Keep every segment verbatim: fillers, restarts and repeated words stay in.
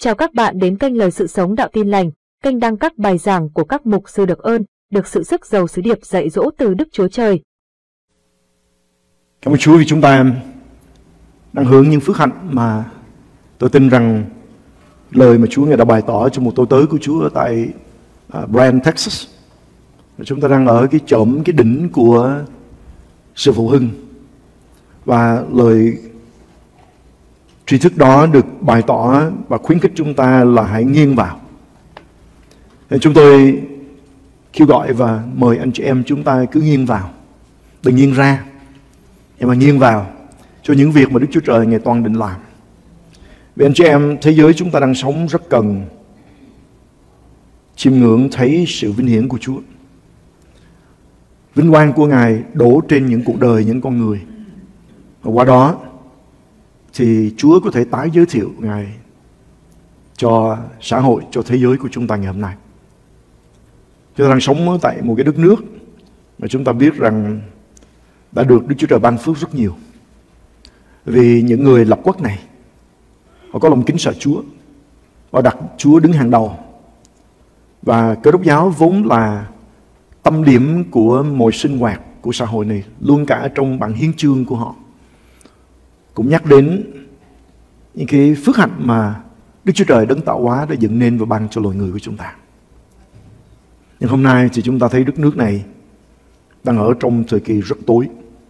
Chào các bạn đến kênh Lời Sự Sống Đạo Tin Lành, kênh đăng các bài giảng của các mục sư được ơn, được sự sức giàu sứ điệp dạy dỗ từ Đức Chúa Trời. Cảm ơn Chúa vì chúng ta đang hướng những phước hạnh mà tôi tin rằng lời mà Chúa Ngài đã bày tỏ cho một tôi tớ của Chúa ở tại uh, Bryan, Texas. Và chúng ta đang ở cái chòm, cái đỉnh của sự phụ hưng. Và lời tri thức đó được bày tỏ và khuyến khích chúng ta là hãy nghiêng vào. Nên chúng tôi kêu gọi và mời anh chị em chúng ta cứ nghiêng vào. Đừng nghiêng ra, nhưng mà nghiêng vào cho những việc mà Đức Chúa Trời Ngài toàn định làm. Vì anh chị em, thế giới chúng ta đang sống rất cần chiêm ngưỡng thấy sự vinh hiển của Chúa. Vinh quang của Ngài đổ trên những cuộc đời, những con người. Và qua đó thì Chúa có thể tái giới thiệu Ngài cho xã hội, cho thế giới của chúng ta ngày hôm nay. Chúng ta đang sống tại một cái đất nước mà chúng ta biết rằng đã được Đức Chúa Trời ban phước rất nhiều. Vì những người lập quốc này, họ có lòng kính sợ Chúa, họ đặt Chúa đứng hàng đầu. Và Cơ Đốc giáo vốn là tâm điểm của mọi sinh hoạt của xã hội này, luôn cả trong bản hiến chương của họ cũng nhắc đến những cái phước hạnh mà Đức Chúa Trời đấng tạo hóa đã dựng nên và ban cho loài người của chúng ta. Nhưng hôm nay thì chúng ta thấy đất nước này đang ở trong thời kỳ rất tối,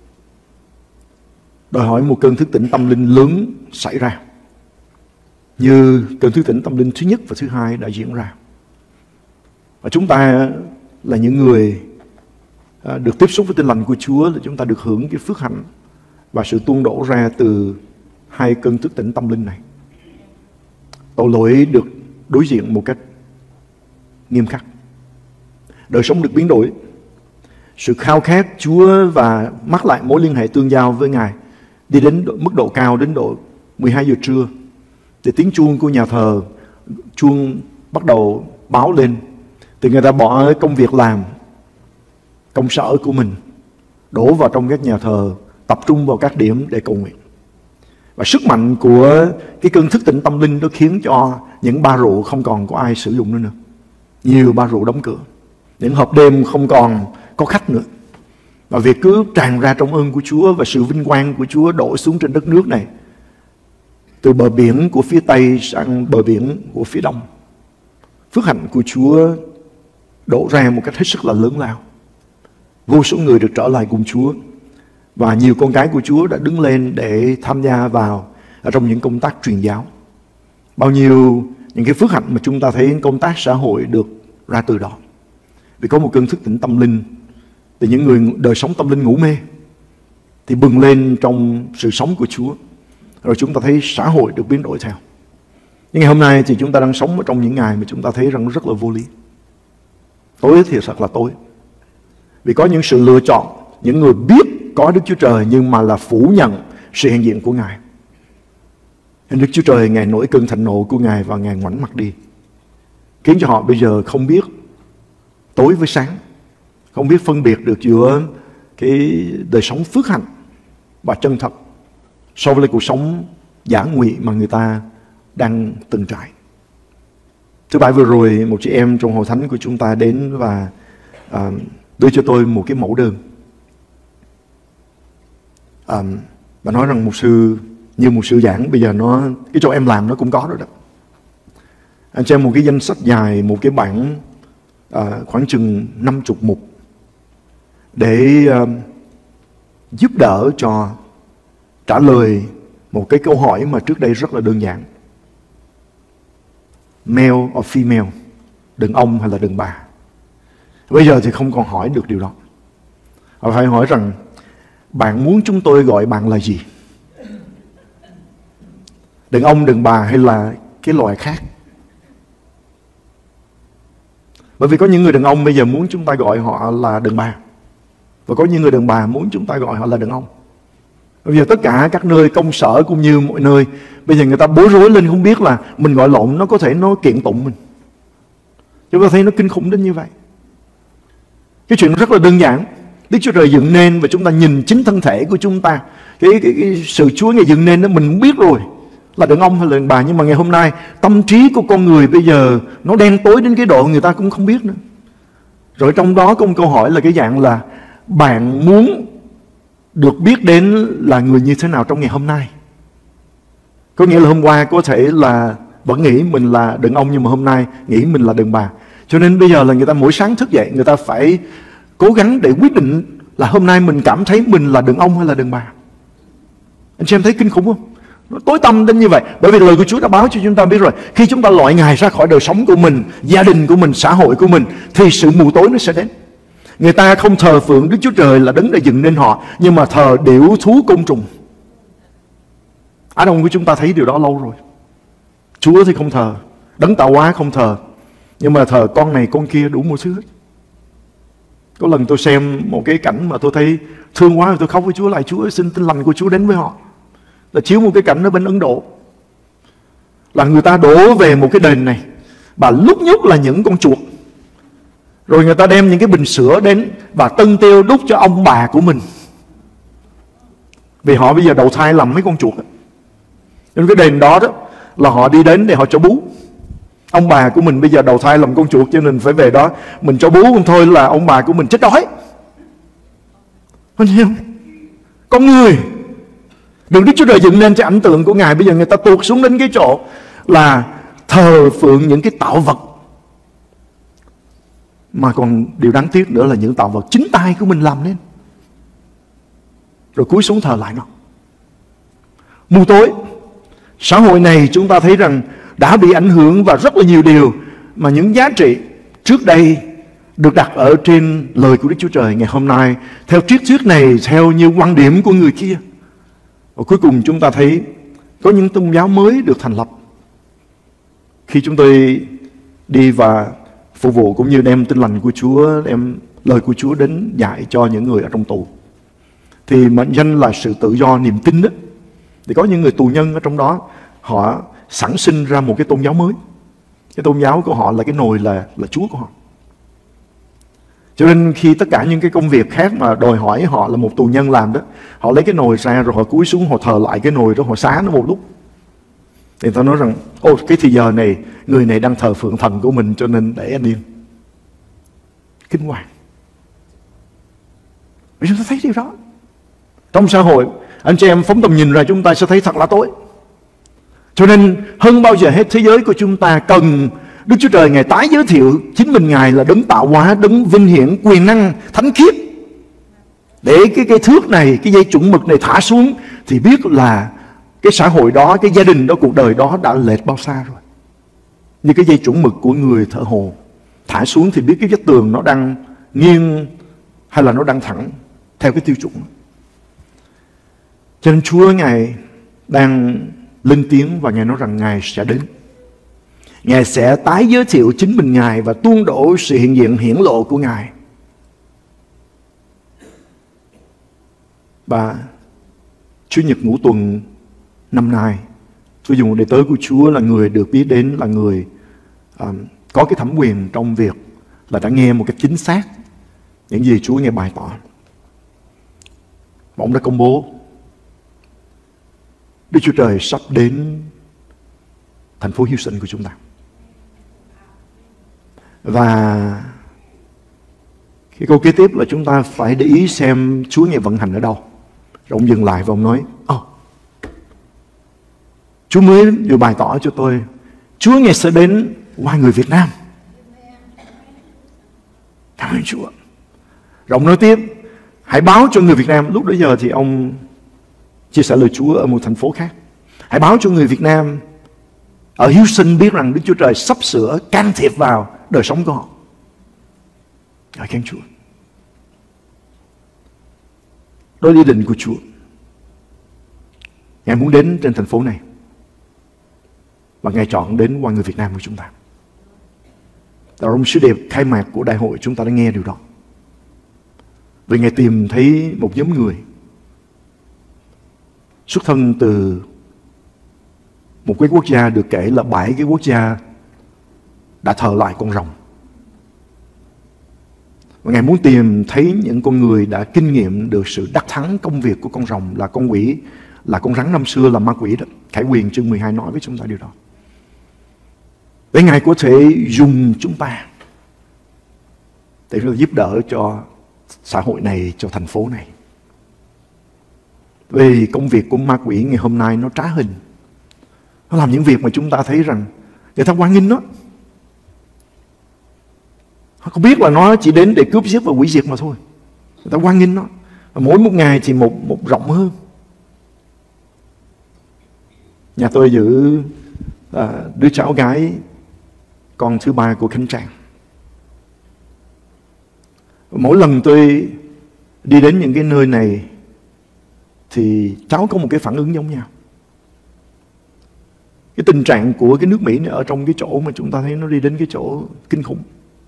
đòi hỏi một cơn thức tỉnh tâm linh lớn xảy ra, như cơn thức tỉnh tâm linh thứ nhất và thứ hai đã diễn ra. Và chúng ta là những người được tiếp xúc với Tin lành của Chúa, là chúng ta được hưởng cái phước hạnh và sự tuôn đổ ra từ hai cơn thức tỉnh tâm linh này. Tội lỗi được đối diện một cách nghiêm khắc, đời sống được biến đổi, sự khao khát Chúa và mắc lại mối liên hệ tương giao với Ngài đi đến mức độ cao, đến độ mười hai giờ trưa thì tiếng chuông của nhà thờ, chuông bắt đầu báo lên, thì người ta bỏ công việc làm, công sở của mình, đổ vào trong các nhà thờ, tập trung vào các điểm để cầu nguyện. Và sức mạnh của cái cơn thức tỉnh tâm linh đó khiến cho những bar rượu không còn có ai sử dụng nữa nữa. Nhiều bar rượu đóng cửa, những hộp đêm không còn có khách nữa. Và việc cứ tràn ra trong ơn của Chúa và sự vinh quang của Chúa đổ xuống trên đất nước này, từ bờ biển của phía Tây sang bờ biển của phía Đông. Phước hạnh của Chúa đổ ra một cách hết sức là lớn lao. Vô số người được trở lại cùng Chúa. Và nhiều con cái của Chúa đã đứng lên để tham gia vào ở trong những công tác truyền giáo. Bao nhiêu những cái phước hạnh mà chúng ta thấy công tác xã hội được ra từ đó. Vì có một cơn thức tỉnh tâm linh, thì những người đời sống tâm linh ngủ mê thì bừng lên trong sự sống của Chúa. Rồi chúng ta thấy xã hội được biến đổi theo. Nhưng ngày hôm nay thì chúng ta đang sống ở trong những ngày mà chúng ta thấy rằng rất là vô lý. Tối thì thật là tối. Vì có những sự lựa chọn, những người biết có Đức Chúa Trời nhưng mà là phủ nhận sự hiện diện của Ngài. Nên Đức Chúa Trời Ngài nổi cơn thịnh nộ của Ngài và Ngài ngoảnh mặt đi, khiến cho họ bây giờ không biết tối với sáng, không biết phân biệt được giữa cái đời sống phước hạnh và chân thật so với cuộc sống giả ngụy mà người ta đang từng trải. Thứ Bảy vừa rồi, một chị em trong hội thánh của chúng ta đến và à, đưa cho tôi một cái mẫu đơn. À, và nói rằng một sư, như một sư giảng, bây giờ nó cái chỗ em làm nó cũng có rồi đó. Anh xem một cái danh sách dài, một cái bảng à, khoảng chừng năm chục mục để à, giúp đỡ cho trả lời một cái câu hỏi mà trước đây rất là đơn giản. Male or female, đàn ông hay là đàn bà. Bây giờ thì không còn hỏi được điều đó. Họ phải hỏi rằng bạn muốn chúng tôi gọi bạn là gì? Đàn ông, đàn bà hay là cái loài khác? Bởi vì có những người đàn ông bây giờ muốn chúng ta gọi họ là đàn bà, và có những người đàn bà muốn chúng ta gọi họ là đàn ông. Bây giờ tất cả các nơi công sở cũng như mọi nơi, bây giờ người ta bối rối lên, không biết là mình gọi lộn nó có thể nó kiện tụng mình. Chúng ta thấy nó kinh khủng đến như vậy. Cái chuyện rất là đơn giản. Đức Chúa Trời dựng nên và chúng ta nhìn chính thân thể của chúng ta, cái, cái, cái sự Chúa Ngài dựng nên đó mình biết rồi là đàn ông hay là đàn bà. Nhưng mà ngày hôm nay tâm trí của con người bây giờ nó đen tối đến cái độ người ta cũng không biết nữa. Rồi trong đó có một câu hỏi là cái dạng là bạn muốn được biết đến là người như thế nào trong ngày hôm nay. Có nghĩa là hôm qua có thể là vẫn nghĩ mình là đàn ông, nhưng mà hôm nay nghĩ mình là đàn bà. Cho nên bây giờ là người ta mỗi sáng thức dậy, người ta phải cố gắng để quyết định là hôm nay mình cảm thấy mình là đàn ông hay là đàn bà. Anh chị em thấy kinh khủng không? Nó tối tăm đến như vậy. Bởi vì lời của Chúa đã báo cho chúng ta biết rồi, khi chúng ta loại Ngài ra khỏi đời sống của mình, gia đình của mình, xã hội của mình, thì sự mù tối nó sẽ đến. Người ta không thờ phượng Đức Chúa Trời là đấng đã dựng nên họ, nhưng mà thờ điểu thú côn trùng. Á Đông của chúng ta thấy điều đó lâu rồi. Chúa thì không thờ, đấng tạo hóa không thờ, nhưng mà thờ con này con kia đủ mọi thứ hết. Có lần tôi xem một cái cảnh mà tôi thấy thương quá, tôi khóc với Chúa, lại Chúa xin tin lành của Chúa đến với họ. Là chiếu một cái cảnh ở bên Ấn Độ, là người ta đổ về một cái đền này, và lúc nhúc là những con chuột. Rồi người ta đem những cái bình sữa đến và tân tiêu đút cho ông bà của mình, vì họ bây giờ đầu thai làm mấy con chuột. Nên cái đền đó đó là họ đi đến để họ cho bú. Ông bà của mình bây giờ đầu thai làm con chuột, cho nên phải về đó mình cho bú, không thôi là ông bà của mình chết đói. Anh hiểu không? Con người được Đức Chúa Trời dựng nên cho ảnh tượng của Ngài, bây giờ người ta tuột xuống đến cái chỗ là thờ phượng những cái tạo vật. Mà còn điều đáng tiếc nữa là những tạo vật chính tay của mình làm nên, rồi cúi xuống thờ lại nó. Mù tối. Xã hội này chúng ta thấy rằng đã bị ảnh hưởng và rất là nhiều điều mà những giá trị trước đây được đặt ở trên lời của Đức Chúa Trời, ngày hôm nay theo triết thuyết này, theo như quan điểm của người kia. Và cuối cùng chúng ta thấy có những tôn giáo mới được thành lập. Khi chúng tôi đi và phục vụ cũng như đem tin lành của Chúa, đem lời của Chúa đến dạy cho những người ở trong tù, thì mệnh danh là sự tự do niềm tin đó, thì có những người tù nhân ở trong đó, họ sản sinh ra một cái tôn giáo mới. Cái tôn giáo của họ là cái nồi là, là Chúa của họ. Cho nên khi tất cả những cái công việc khác mà đòi hỏi họ là một tù nhân làm đó, họ lấy cái nồi ra rồi họ cúi xuống, họ thờ lại cái nồi đó, họ xá nó một lúc. Thì ta nói rằng, ô cái thì giờ này người này đang thờ phượng thần của mình, cho nên để anh yên. Kinh hoàng. Vì chúng ta thấy điều đó trong xã hội, anh chị em phóng tầm nhìn ra chúng ta sẽ thấy thật là tối. Cho nên hơn bao giờ hết, thế giới của chúng ta cần Đức Chúa Trời Ngài tái giới thiệu chính mình Ngài là đấng tạo hóa, đấng vinh hiển, quyền năng, thánh khiết. Để cái cái thước này, cái dây chuẩn mực này thả xuống, thì biết là cái xã hội đó, cái gia đình đó, cuộc đời đó đã lệch bao xa rồi. Như cái dây chuẩn mực của người thợ hồ thả xuống thì biết cái vách tường nó đang nghiêng hay là nó đang thẳng theo cái tiêu chuẩn. Cho nên Chúa Ngài đang lên tiếng và Ngài nói rằng Ngài sẽ đến. Ngài sẽ tái giới thiệu chính mình Ngài và tuôn đổ sự hiện diện hiển lộ của Ngài. Và Chủ nhật ngũ tuần năm nay, tôi dùng đệ tớ của Chúa là người được biết đến là người um, có cái thẩm quyền trong việc là đã nghe một cách chính xác những gì Chúa nghe bày tỏ. Và ông đã công bố Đức Chúa Trời sắp đến thành phố Houston của chúng ta. Và cái câu kế tiếp là chúng ta phải để ý xem Chúa Ngài vận hành ở đâu. Rồi ông dừng lại và ông nói, Ồ, oh, Chúa mới vừa bày tỏ cho tôi, Chúa Ngài sẽ đến qua người Việt Nam. Cảm ơn Chúa. Rồi ông nói tiếp, hãy báo cho người Việt Nam. Lúc bấy giờ thì ông chia sẻ lời Chúa ở một thành phố khác. Hãy báo cho người Việt Nam ở Houston biết rằng Đức Chúa Trời sắp sửa can thiệp vào đời sống của họ. Ngợi khen Chúa. Đó là ý định của Chúa. Ngài muốn đến trên thành phố này, và Ngài chọn đến qua người Việt Nam của chúng ta. Tại trong sứ điệp khai mạc của đại hội chúng ta đã nghe điều đó. Vì Ngài tìm thấy một nhóm người xuất thân từ một cái quốc gia được kể là bảy cái quốc gia đã thờ lại con rồng. Và Ngài muốn tìm thấy những con người đã kinh nghiệm được sự đắc thắng công việc của con rồng, là con quỷ là con rắn năm xưa, là ma quỷ đó. Khải Huyền chương mười hai nói với chúng ta điều đó. Để Ngài có thể dùng chúng ta để giúp đỡ cho xã hội này, cho thành phố này. Vì công việc của ma quỷ ngày hôm nay nó trá hình. Nó làm những việc mà chúng ta thấy rằng người ta hoan nghênh nó. Họ không biết là nó chỉ đến để cướp giết và hủy diệt mà thôi. Người ta hoan nghênh nó. Và mỗi một ngày thì một, một rộng hơn. Nhà tôi giữ à, đứa cháu gái con thứ ba của Khánh Trang. Mỗi lần tôi đi đến những cái nơi này thì cháu có một cái phản ứng giống nhau. Cái tình trạng của cái nước Mỹ này ở trong cái chỗ mà chúng ta thấy nó đi đến cái chỗ kinh khủng.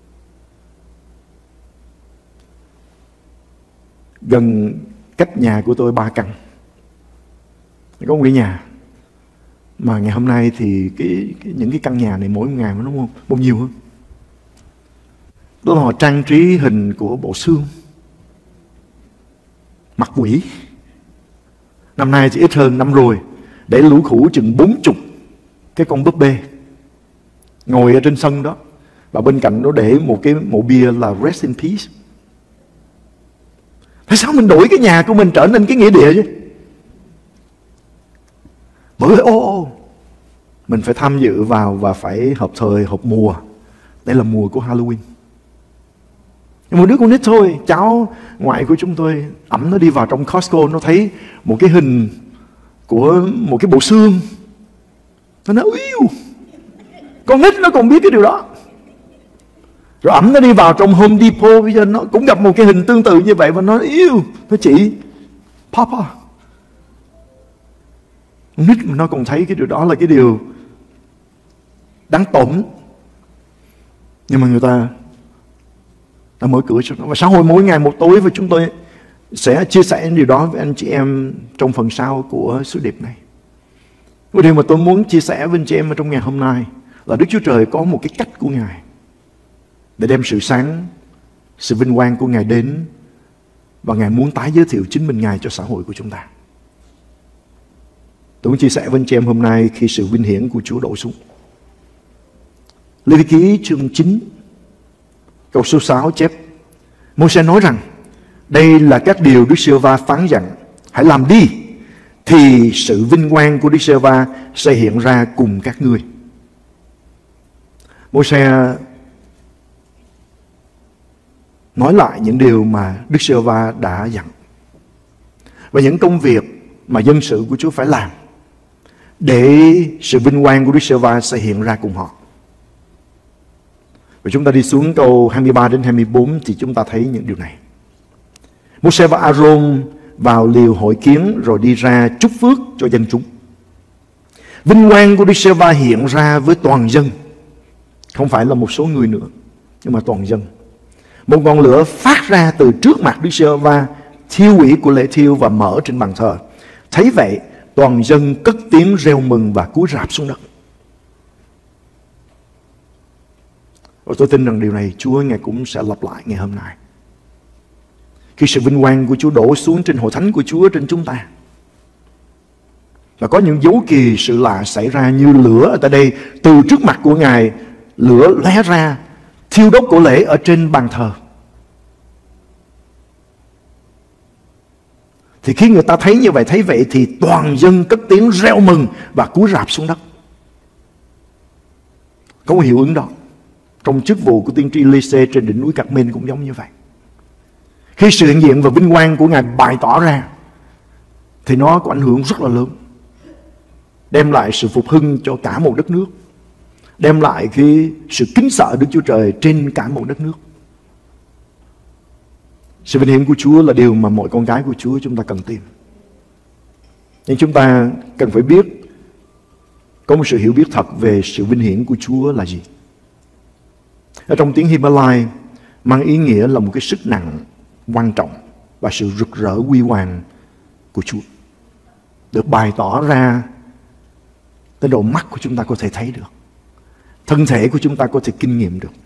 Gần cách nhà của tôi ba căn có một cái nhà mà ngày hôm nay thì cái, cái những cái căn nhà này mỗi ngày nó không một nhiều hơn. Đó là họ trang trí hình của bộ xương, mặt quỷ. Năm nay chỉ ít hơn năm rồi, để lũ khủ chừng bốn chục cái con búp bê ngồi ở trên sân đó, và bên cạnh nó để một cái mộ bia là Rest in Peace. Tại sao mình đổi cái nhà của mình trở nên cái nghĩa địa chứ? Bởi vì ô ô mình phải tham dự vào và phải hợp thời, hợp mùa. Đây là mùa của Halloween. Một đứa con nít thôi, cháu ngoại của chúng tôi, ẵm nó đi vào trong Costco, nó thấy một cái hình của một cái bộ xương. Nó nói, yêu, con nít nó còn biết cái điều đó. Rồi ẵm nó đi vào trong Home Depot, bây giờ nó cũng gặp một cái hình tương tự như vậy và nó yêu, nó chỉ Papa. Con nít mà nó còn thấy cái điều đó là cái điều đáng tổn. Nhưng mà người ta đã mở cửa cho nó. Và xã hội mỗi ngày một tối, và chúng tôi sẽ chia sẻ điều đó với anh chị em trong phần sau của sứ điệp này. Và điều mà tôi muốn chia sẻ với anh chị em ở trong ngày hôm nay là Đức Chúa Trời có một cái cách của Ngài để đem sự sáng, sự vinh quang của Ngài đến, và Ngài muốn tái giới thiệu chính mình Ngài cho xã hội của chúng ta. Tôi muốn chia sẻ với anh chị em hôm nay khi sự vinh hiển của Chúa đổ xuống. Lê Vi Ký chương chín câu số sáu chép: Môi-se nói rằng, đây là các điều Đức Giê-hô-va phán dặn, hãy làm đi, thì sự vinh quang của Đức Giê-hô-va sẽ hiện ra cùng các ngươi. Môi-se nói lại những điều mà Đức Giê-hô-va đã dặn, và những công việc mà dân sự của Chúa phải làm để sự vinh quang của Đức Giê-hô-va sẽ hiện ra cùng họ. Và chúng ta đi xuống câu hai mươi ba đến hai mươi bốn thì chúng ta thấy những điều này. Môi-se và A-rôn vào liều hội kiến rồi đi ra chúc phước cho dân chúng. Vinh quang của Đức Giê-hô-va hiện ra với toàn dân, không phải là một số người nữa, nhưng mà toàn dân. Một ngọn lửa phát ra từ trước mặt Đức Giê-hô-va, thiêu hủy của lễ thiêu và mở trên bàn thờ. Thấy vậy, toàn dân cất tiếng reo mừng và cúi rạp xuống đất. Và tôi tin rằng điều này Chúa Ngài cũng sẽ lặp lại ngày hôm nay. Khi sự vinh quang của Chúa đổ xuống trên hội thánh của Chúa, trên chúng ta, và có những dấu kỳ sự lạ xảy ra như lửa ở tại đây, từ trước mặt của Ngài, lửa lóe ra, thiêu đốt của lễ ở trên bàn thờ. Thì khi người ta thấy như vậy, thấy vậy thì toàn dân cất tiếng reo mừng và cúi rạp xuống đất. Có một hiệu ứng đó. Trong chức vụ của tiên tri Lê-sê trên đỉnh núi Cạc-mên cũng giống như vậy. Khi sự hiện diện và vinh quang của Ngài bày tỏ ra thì nó có ảnh hưởng rất là lớn, đem lại sự phục hưng cho cả một đất nước, đem lại cái sự kính sợ Đức Chúa Trời trên cả một đất nước. Sự vinh hiển của Chúa là điều mà mọi con cái của Chúa chúng ta cần tìm. Nhưng chúng ta cần phải biết, có một sự hiểu biết thật về sự vinh hiển của Chúa là gì. Ở trong tiếng Hy-ba-lai mang ý nghĩa là một cái sức nặng quan trọng và sự rực rỡ huy hoàng của Chúa, được bày tỏ ra tới độ mắt của chúng ta có thể thấy được, thân thể của chúng ta có thể kinh nghiệm được.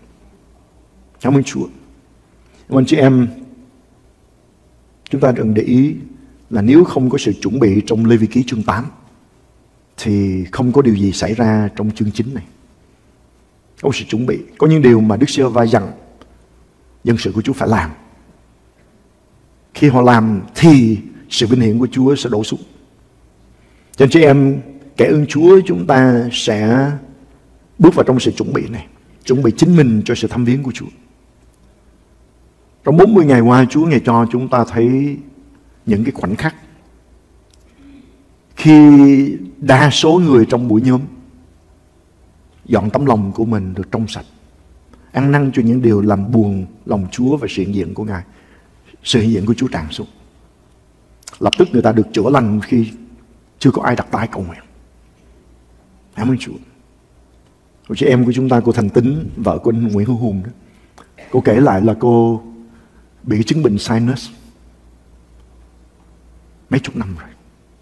Cảm ơn Chúa. Cảm ơn chị em, chúng ta đừng để ý là nếu không có sự chuẩn bị trong Lê Vi Ký chương tám thì không có điều gì xảy ra trong chương chín này. Không có sự chuẩn bị. Có những điều mà Đức Giê-hô-va dặn dân sự của Chúa phải làm. Khi họ làm thì sự vinh hiển của Chúa sẽ đổ xuống. Cho nên chị em, kẻ ơn Chúa chúng ta sẽ bước vào trong sự chuẩn bị này, chuẩn bị chính mình cho sự thăm viếng của Chúa. Trong bốn mươi ngày qua, Chúa Ngài cho chúng ta thấy những cái khoảnh khắc khi đa số người trong buổi nhóm dọn tấm lòng của mình được trong sạch, ăn năn cho những điều làm buồn lòng Chúa và sự hiện diện của Ngài. Sự hiện diện của Chúa tràn xuống. Lập tức người ta được chữa lành khi chưa có ai đặt tay cầu nguyện. Cảm ơn Chúa. Cô chị em của chúng ta, cô Thành Tính, vợ của anh Nguyễn Hữu Hùng đó, cô kể lại là cô bị chứng bệnh sinus mấy chục năm rồi.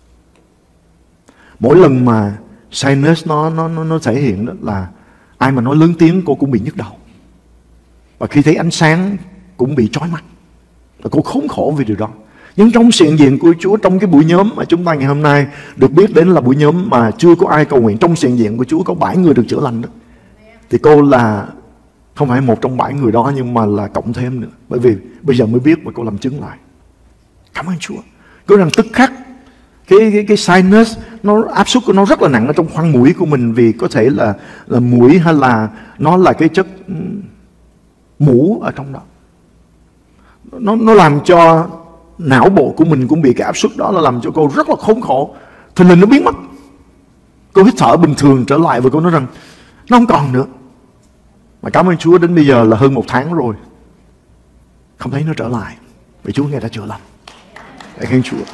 Mỗi lần mà sinus nó nó nó nó thể hiện đó là ai mà nói lớn tiếng cô cũng bị nhức đầu, và khi thấy ánh sáng cũng bị chói mắt, và cô khốn khổ vì điều đó. Nhưng trong sự hiện diện của Chúa, trong cái buổi nhóm mà chúng ta ngày hôm nay được biết đến là buổi nhóm mà chưa có ai cầu nguyện, trong sự hiện diện của Chúa có bảy người được chữa lành đó, thì cô là không phải một trong bảy người đó, nhưng mà là cộng thêm nữa, bởi vì bây giờ mới biết và cô làm chứng lại. Cảm ơn Chúa. Cứ rằng tức khắc cái cái cái sinus nó áp suất của nó rất là nặng ở trong khoang mũi của mình, vì có thể là là mũi hay là nó là cái chất mũ ở trong đó. Nó nó làm cho não bộ của mình cũng bị cái áp suất đó, là làm cho cô rất là khốn khổ. Thì lần nó biến mất, cô hít thở bình thường trở lại, và cô nói rằng nó không còn nữa. Mà cảm ơn Chúa, đến bây giờ là hơn một tháng rồi, không thấy nó trở lại, vì Chúa Ngài đã chữa lành. Hãy khen Chúa.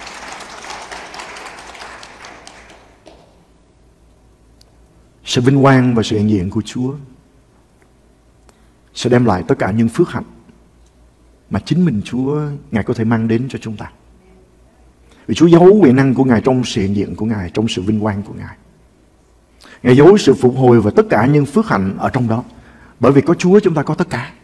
Sự vinh quang và sự hiện diện của Chúa sẽ đem lại tất cả những phước hạnh mà chính mình Chúa Ngài có thể mang đến cho chúng ta. Vì Chúa giấu quyền năng của Ngài trong sự hiện diện của Ngài, trong sự vinh quang của Ngài. Ngài giấu sự phục hồi và tất cả những phước hạnh ở trong đó. Bởi vì có Chúa chúng ta có tất cả.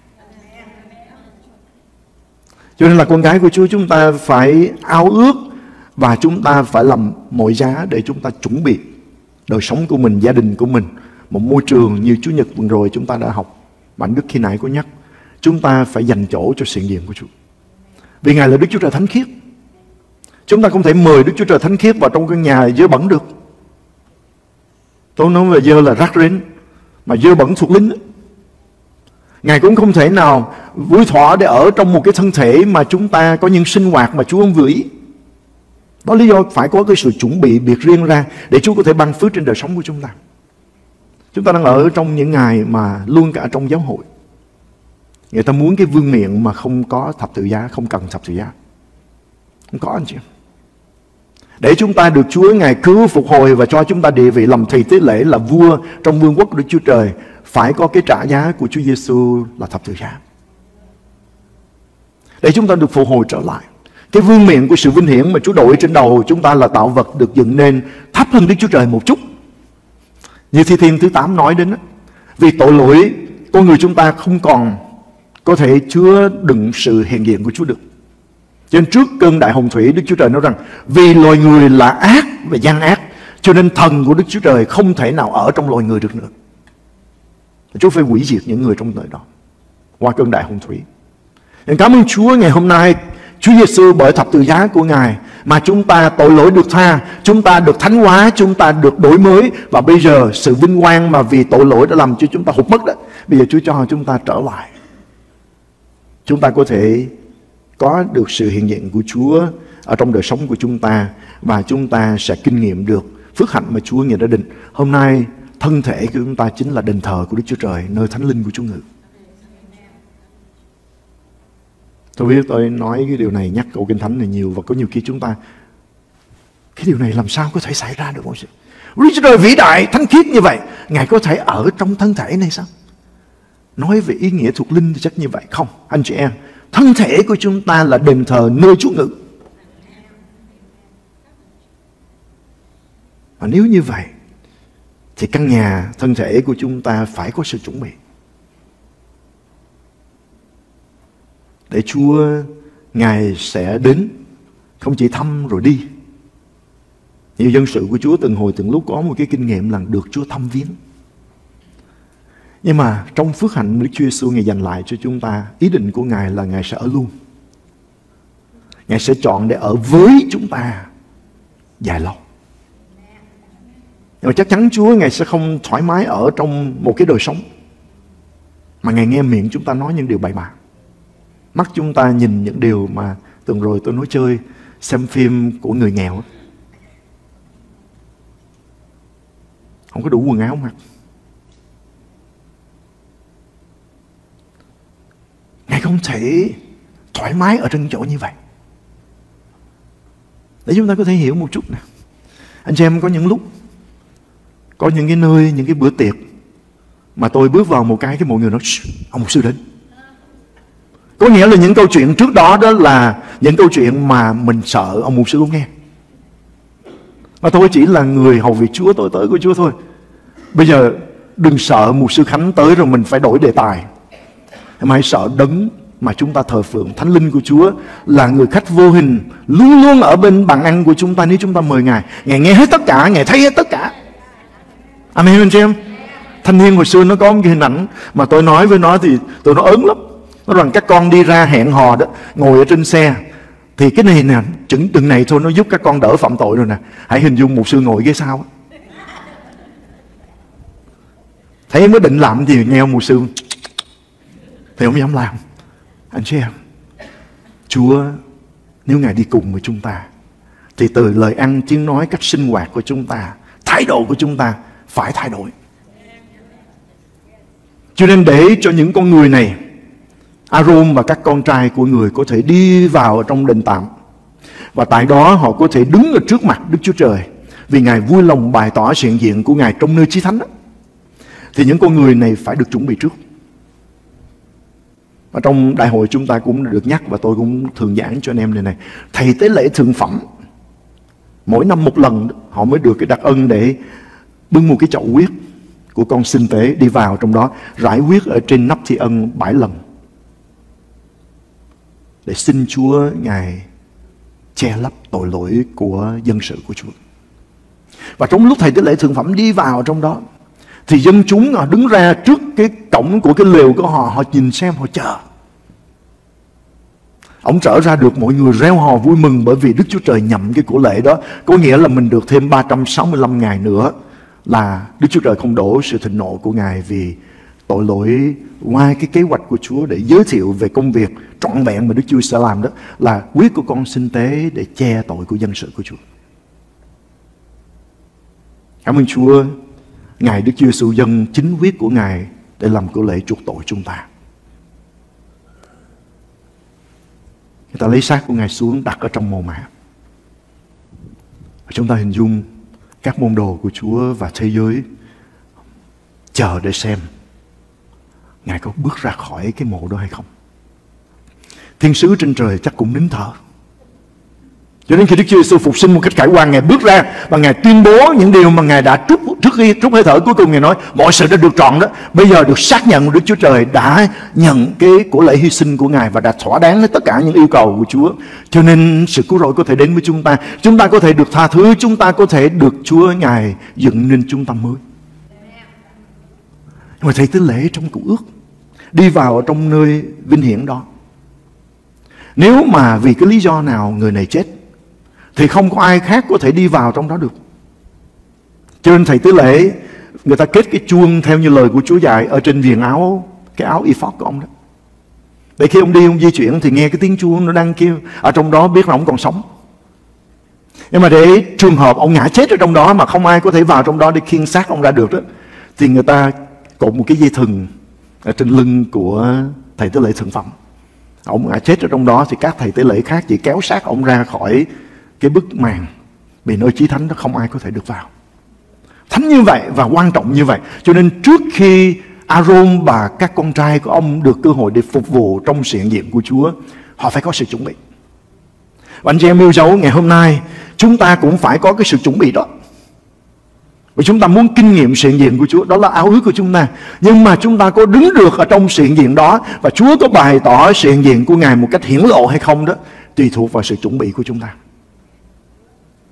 Cho nên là con cái của Chúa, chúng ta phải ao ước và chúng ta phải làm mọi giá để chúng ta chuẩn bị đời sống của mình, gia đình của mình, một môi trường như Chủ nhật vừa rồi chúng ta đã học, mà anh Đức khi nãy có nhắc, chúng ta phải dành chỗ cho sự hiện diện của Chúa. Vì Ngài là Đức Chúa Trời thánh khiết. Chúng ta không thể mời Đức Chúa Trời thánh khiết vào trong căn nhà dơ bẩn được. Tôi nói về dơ là rác rến, mà dơ bẩn thuộc linh. Ngài cũng không thể nào vui thỏa để ở trong một cái thân thể mà chúng ta có những sinh hoạt mà Chúa không vừa ý. Đó lý do phải có cái sự chuẩn bị biệt riêng ra để Chúa có thể ban phước trên đời sống của chúng ta. Chúng ta đang ở trong những ngày mà luôn cả trong giáo hội, người ta muốn cái vương miện mà không có thập tự giá, không cần thập tự giá. Không có anh chị. Để chúng ta được Chúa Ngài cứu phục hồi và cho chúng ta địa vị làm thầy tế lễ, là vua trong vương quốc của Đức Chúa Trời, phải có cái trả giá của Chúa Giêsu là thập tự giá. Để chúng ta được phục hồi trở lại. Cái vương miện của sự vinh hiển mà Chúa đội trên đầu chúng ta là tạo vật được dựng nên thấp hơn Đức Chúa Trời một chút. Như Thi Thiên thứ tám nói đến đó. Vì tội lỗi, con người chúng ta không còn có thể chứa đựng sự hiện diện của Chúa được. Cho nên trước cơn đại hồng thủy, Đức Chúa Trời nói rằng vì loài người là ác và gian ác, cho nên thần của Đức Chúa Trời không thể nào ở trong loài người được nữa. Chúa phải hủy diệt những người trong đời đó qua cơn đại hồng thủy. Nên cảm ơn Chúa, ngày hôm nay Chúa Giêsu bởi thập tự giá của Ngài mà chúng ta tội lỗi được tha, chúng ta được thánh hóa, chúng ta được đổi mới, và bây giờ sự vinh quang mà vì tội lỗi đã làm cho chúng ta hụt mất đó, bây giờ Chúa cho chúng ta trở lại. Chúng ta có thể có được sự hiện diện của Chúa ở trong đời sống của chúng ta, và chúng ta sẽ kinh nghiệm được phước hạnh mà Chúa Ngài đã định. Hôm nay thân thể của chúng ta chính là đền thờ của Đức Chúa Trời, nơi thánh linh của Chúa ngự. Tôi biết tôi nói cái điều này, nhắc câu Kinh Thánh này nhiều, và có nhiều khi chúng ta cái điều này làm sao có thể xảy ra được không? Đức Chúa Trời vĩ đại, thánh khiết như vậy, Ngài có thể ở trong thân thể này sao? Nói về ý nghĩa thuộc linh thì chắc như vậy. Không, anh chị em, thân thể của chúng ta là đền thờ nơi Chúa ngự. Và nếu như vậy thì căn nhà, thân thể của chúng ta phải có sự chuẩn bị để Chúa Ngài sẽ đến không chỉ thăm rồi đi. Nhiều dân sự của Chúa từng hồi từng lúc có một cái kinh nghiệm là được Chúa thăm viếng. Nhưng mà trong phước hạnh Đức Chúa Giêsu Ngài dành lại cho chúng ta, ý định của Ngài là Ngài sẽ ở luôn. Ngài sẽ chọn để ở với chúng ta dài lâu. Nhưng mà chắc chắn Chúa Ngài sẽ không thoải mái ở trong một cái đời sống mà Ngài nghe miệng chúng ta nói những điều bậy bạ, mắt chúng ta nhìn những điều mà tuần rồi tôi nói chơi, xem phim của người nghèo, không có đủ quần áo mặc. Ngài không thể thoải mái ở trên chỗ như vậy. Để chúng ta có thể hiểu một chút nè. Anh chị em, có những lúc, có những cái nơi, những cái bữa tiệc mà tôi bước vào một cái, cái mọi người nói ông mục sư đến. Có nghĩa là những câu chuyện trước đó đó là những câu chuyện mà mình sợ ông mục sư không nghe. Mà tôi chỉ là người hầu việc Chúa, tôi tới của Chúa thôi. Bây giờ đừng sợ mục sư Khánh tới rồi mình phải đổi đề tài. Mà hãy sợ đấng mà chúng ta thờ phượng, Thánh Linh của Chúa là người khách vô hình, luôn luôn ở bên bàn ăn của chúng ta. Nếu chúng ta mời Ngài, Ngài nghe hết tất cả, Ngài thấy hết tất cả. Amen anh chị em. Thanh niên hồi xưa nó có một cái hình ảnh mà tôi nói với nó thì tụi nó ớn lắm. Nó rằng các con đi ra hẹn hò đó, ngồi ở trên xe, thì cái này nè, chừng từng này thôi nó giúp các con đỡ phạm tội rồi nè. Hãy hình dung một sư ngồi ghế sau, thấy mới định làm gì nghe một sư thì không dám làm. Anh chị em, Chúa nếu Ngài đi cùng với chúng ta thì từ lời ăn tiếng nói, cách sinh hoạt của chúng ta, thái độ của chúng ta phải thay đổi. Cho nên để cho những con người này, Aaron và các con trai của người có thể đi vào trong đền tạm, và tại đó họ có thể đứng ở trước mặt Đức Chúa Trời vì Ngài vui lòng bày tỏ sự hiện diện của Ngài trong nơi chí thánh đó, thì những con người này phải được chuẩn bị trước. Và trong đại hội chúng ta cũng được nhắc, và tôi cũng thường giảng cho anh em này này, thầy tế lễ thượng phẩm mỗi năm một lần họ mới được cái đặc ân để bưng một cái chậu huyết của con sinh tế đi vào trong đó, rải huyết ở trên nắp thi ân bảy lần để xin Chúa Ngài che lấp tội lỗi của dân sự của Chúa. Và trong lúc thầy tế lễ thượng phẩm đi vào trong đó thì dân chúng họ đứng ra trước cái cổng của cái lều của họ, họ nhìn xem, họ chờ. Ông trở ra được, mọi người reo hò vui mừng bởi vì Đức Chúa Trời nhậm cái của lễ đó. Có nghĩa là mình được thêm ba trăm sáu mươi lăm ngày nữa là Đức Chúa Trời không đổ sự thịnh nộ của Ngài vì tội lỗi. Ngoài cái kế hoạch của Chúa để giới thiệu về công việc trọn vẹn mà Đức Chúa sẽ làm đó là huyết của con sinh tế để che tội của dân sự của Chúa. Cảm ơn Chúa, Ngài Đức Chúa Giêsu dâng chính huyết của Ngài để làm của lễ chuộc tội chúng ta. Người ta lấy xác của Ngài xuống đặt ở trong mồ mả. Chúng ta hình dung các môn đồ của Chúa và thế giới chờ để xem Ngài có bước ra khỏi cái mộ đó hay không. Thiên sứ trên trời chắc cũng nín thở. Cho đến khi Đức Chúa Giêsu phục sinh một cách khải hoàn, Ngài bước ra và Ngài tuyên bố những điều mà Ngài đã trút trước khi trút hơi thở cuối cùng. Ngài nói mọi sự đã được trọn đó. Bây giờ được xác nhận Đức Chúa Trời đã nhận cái của lễ hy sinh của Ngài và đã thỏa đáng với tất cả những yêu cầu của Chúa. Cho nên sự cứu rỗi có thể đến với chúng ta. Chúng ta có thể được tha thứ, chúng ta có thể được Chúa Ngài dựng nên chúng ta mới. Nhưng mà thầy tế lễ trong Cựu Ước đi vào trong nơi vinh hiển đó, nếu mà vì cái lý do nào người này chết thì không có ai khác có thể đi vào trong đó được. Cho nên thầy tế lễ người ta kết cái chuông theo như lời của Chúa dạy ở trên viền áo, cái áo ephod của ông đó. Để khi ông đi, ông di chuyển thì nghe cái tiếng chuông nó đang kêu ở trong đó, biết là ông còn sống. Nhưng mà để trường hợp ông ngã chết ở trong đó mà không ai có thể vào trong đó để khiêng xác ông ra được đó, thì người ta cột một cái dây thừng ở trên lưng của thầy tế lễ thượng phẩm. Ông ngã chết ở trong đó thì các thầy tế lễ khác chỉ kéo xác ông ra khỏi cái bức màn, vì nơi chí thánh đó không ai có thể được vào. Thánh như vậy và quan trọng như vậy, cho nên trước khi Aaron và các con trai của ông được cơ hội để phục vụ trong sự hiện diện của Chúa, họ phải có sự chuẩn bị. Và anh chị em yêu dấu, ngày hôm nay chúng ta cũng phải có cái sự chuẩn bị đó. Vì chúng ta muốn kinh nghiệm sự hiện diện của Chúa, đó là ao ước của chúng ta. Nhưng mà chúng ta có đứng được ở trong sự hiện diện đó, và Chúa có bày tỏ sự hiện diện của Ngài một cách hiển lộ hay không đó, tùy thuộc vào sự chuẩn bị của chúng ta.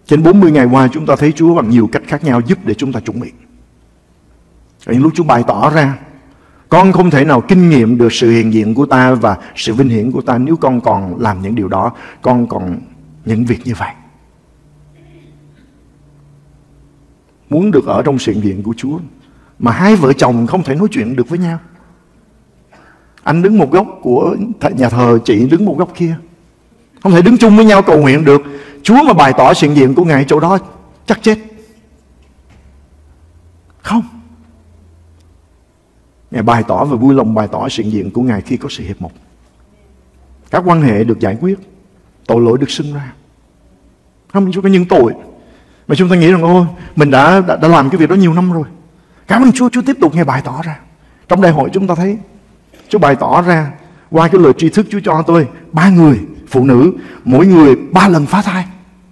Trên bốn mươi ngày qua chúng ta thấy Chúa bằng nhiều cách khác nhau giúp để chúng ta chuẩn bị. Ở những lúc Chúa bày tỏ ra, con không thể nào kinh nghiệm được sự hiện diện của ta và sự vinh hiển của ta nếu con còn làm những điều đó, con còn những việc như vậy. Muốn được ở trong sự hiện diện của Chúa mà hai vợ chồng không thể nói chuyện được với nhau. Anh đứng một góc của nhà thờ, chị đứng một góc kia, không thể đứng chung với nhau cầu nguyện được. Chúa mà bày tỏ sự hiện diện của Ngài chỗ đó chắc chết. Không. Ngài bày tỏ và vui lòng bày tỏ sự hiện diện của Ngài khi có sự hiệp một. Các quan hệ được giải quyết, tội lỗi được xưng ra. Không, Chúa có những tội mà chúng ta nghĩ rằng ôi mình đã, đã đã làm cái việc đó nhiều năm rồi. Cảm ơn Chúa, Chúa tiếp tục Ngài bày tỏ ra. Trong đại hội chúng ta thấy Chúa bày tỏ ra qua cái lời tri thức Chúa cho tôi ba người phụ nữ, mỗi người ba lần phá thai.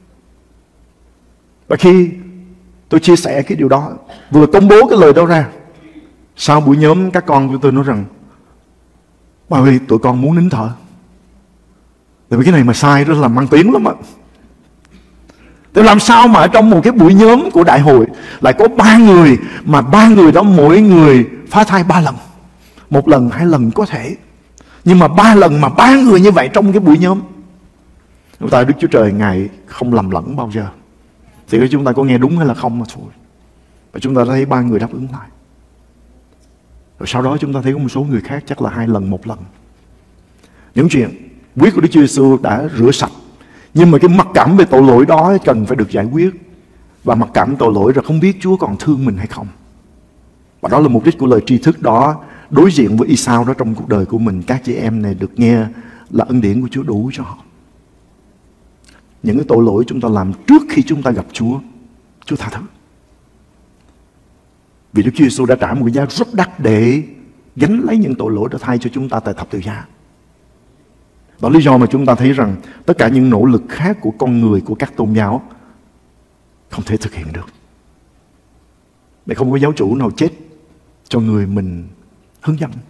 Và khi tôi chia sẻ cái điều đó, vừa công bố cái lời đó ra, sau buổi nhóm các con của tôi nói rằng bà ơi tụi con muốn nín thở. Tại vì cái này mà sai đó là mang tiếng lắm ạ. Thì làm sao mà ở trong một cái buổi nhóm của đại hội lại có ba người mà ba người đó mỗi người phá thai ba lần. Một lần, hai lần có thể. Nhưng mà ba lần mà ba người như vậy trong cái buổi nhóm. Chúng ta Đức Chúa Trời Ngài không lầm lẫn bao giờ. Thì chúng ta có nghe đúng hay là không mà thôi. Và chúng ta thấy ba người đáp ứng lại. Rồi sau đó chúng ta thấy có một số người khác chắc là hai lần, một lần. Những chuyện huyết của Đức Chúa Giêsu đã rửa sạch. Nhưng mà cái mặc cảm về tội lỗi đó cần phải được giải quyết. Và mặc cảm tội lỗi rồi không biết Chúa còn thương mình hay không. Và đó là mục đích của lời tri thức đó. Đối diện với Esau đó trong cuộc đời của mình, các chị em này được nghe là ân điển của Chúa đủ cho họ. Những cái tội lỗi chúng ta làm trước khi chúng ta gặp Chúa, Chúa tha thứ. Vì Đức Chúa Giêsu đã trả một cái giá rất đắt để gánh lấy những tội lỗi đã thay cho chúng ta tại thập tự giá. Đó là lý do mà chúng ta thấy rằng tất cả những nỗ lực khác của con người, của các tôn giáo không thể thực hiện được. Để không có giáo chủ nào chết cho người mình hướng dẫn.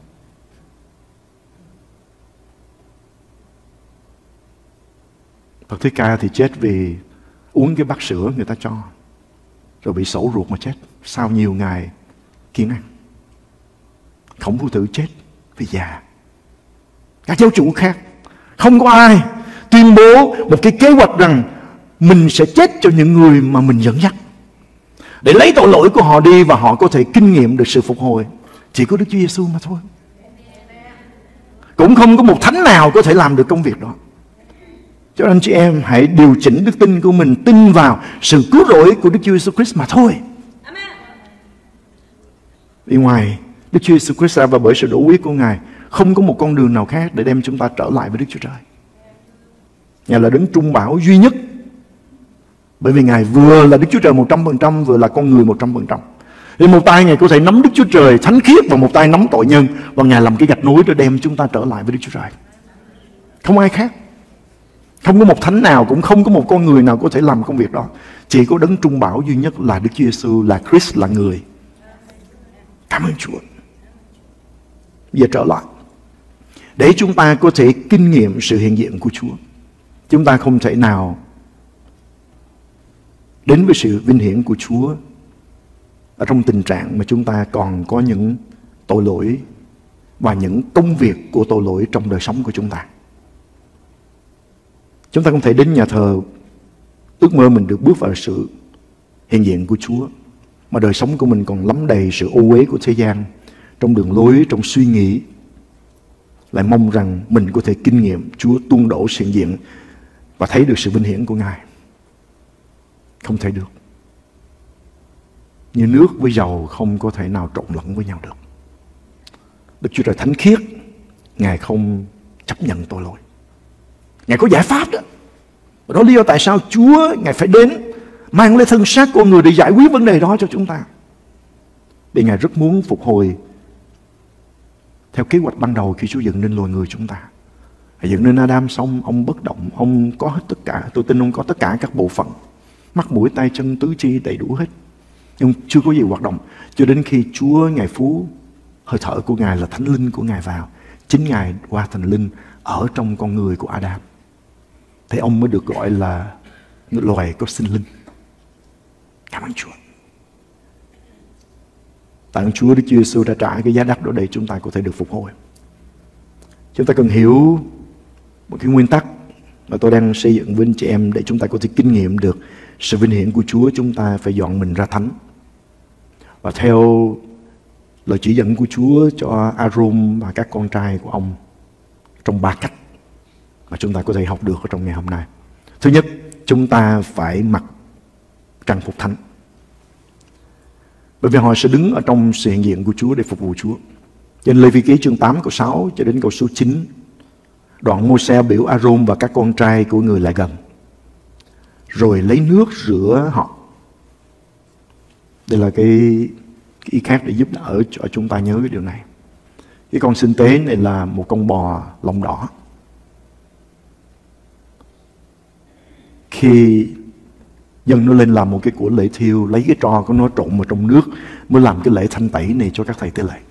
Phật Thích Ca thì chết vì uống cái bát sữa người ta cho, rồi bị sổ ruột mà chết sau nhiều ngày kiêng ăn. Khổng Phu Tử chết vì già. Các giáo chủ khác, không có ai tuyên bố một cái kế hoạch rằng mình sẽ chết cho những người mà mình dẫn dắt, để lấy tội lỗi của họ đi và họ có thể kinh nghiệm được sự phục hồi. Chỉ có Đức Chúa Giêsu mà thôi. Cũng không có một thánh nào có thể làm được công việc đó. Cho nên anh chị em hãy điều chỉnh đức tin của mình, tin vào sự cứu rỗi của Đức Chúa Giêsu Christ mà thôi. Đi ngoài Đức Chúa Giêsu Christ ra và bởi sự đổ huyết của Ngài, không có một con đường nào khác để đem chúng ta trở lại với Đức Chúa Trời. Ngài là đấng trung bảo duy nhất. Bởi vì Ngài vừa là Đức Chúa Trời một trăm phần trăm, vừa là con người một trăm phần trăm. Thì một tay Ngài có thể nắm Đức Chúa Trời thánh khiết và một tay nắm tội nhân, và Ngài làm cái gạch nối để đem chúng ta trở lại với Đức Chúa Trời. Không ai khác. Không có một thánh nào, cũng không có một con người nào có thể làm công việc đó. Chỉ có đấng trung bảo duy nhất là Đức Chúa Giêsu, là Christ, là người. Cảm ơn Chúa. Bây giờ trở lại, để chúng ta có thể kinh nghiệm sự hiện diện của Chúa, chúng ta không thể nào đến với sự vinh hiển của Chúa ở trong tình trạng mà chúng ta còn có những tội lỗi và những công việc của tội lỗi trong đời sống của chúng ta. Chúng ta không thể đến nhà thờ ước mơ mình được bước vào sự hiện diện của Chúa, mà đời sống của mình còn lắm đầy sự ô uế của thế gian, trong đường lối, trong suy nghĩ, lại mong rằng mình có thể kinh nghiệm Chúa tuôn đổ sự hiện diện và thấy được sự vinh hiển của Ngài. Không thể được. Như nước với dầu không có thể nào trộn lẫn với nhau được. Đức Chúa Trời thánh khiết, Ngài không chấp nhận tội lỗi. Ngài có giải pháp đó. Và đó lý do tại sao Chúa Ngài phải đến mang lấy thân xác của người để giải quyết vấn đề đó cho chúng ta. Vì Ngài rất muốn phục hồi theo kế hoạch ban đầu khi Chúa dựng nên loài người chúng ta. Dựng nên Adam xong, ông bất động, ông có hết tất cả. Tôi tin ông có tất cả các bộ phận, mắt mũi tay chân tứ chi đầy đủ hết. Nhưng chưa có gì hoạt động cho đến khi Chúa Ngài phú hơi thở của Ngài là thánh linh của Ngài vào. Chính Ngài qua thành linh ở trong con người của Adam. Thế ông mới được gọi là loài có sinh linh. Cảm ơn Chúa. Tạ ơn Chúa Đức Chúa Giêsu đã trả cái giá đắt đó để chúng ta có thể được phục hồi. Chúng ta cần hiểu một cái nguyên tắc mà tôi đang xây dựng với anh chị em để chúng ta có thể kinh nghiệm được sự vinh hiển của Chúa. Chúng ta phải dọn mình ra thánh. Và theo lời chỉ dẫn của Chúa cho Aaron và các con trai của ông trong ba cách mà chúng ta có thể học được ở trong ngày hôm nay. Thứ nhất, chúng ta phải mặc trang phục thánh. Bởi vì họ sẽ đứng ở trong sự hiện diện của Chúa để phục vụ Chúa. Trên Lê Vi Ký chương tám câu sáu cho đến câu số chín, đoạn Mô-se biểu Aaron và các con trai của người lại gần, rồi lấy nước rửa họ. Đây là cái, cái ý khác để giúp đỡ cho chúng ta nhớ cái điều này. Cái con sinh tế này là một con bò lông đỏ. Khi dâng nó lên làm một cái của lễ thiêu, lấy cái tro của nó trộn vào trong nước mới làm cái lễ thanh tẩy này cho các thầy tế lễ.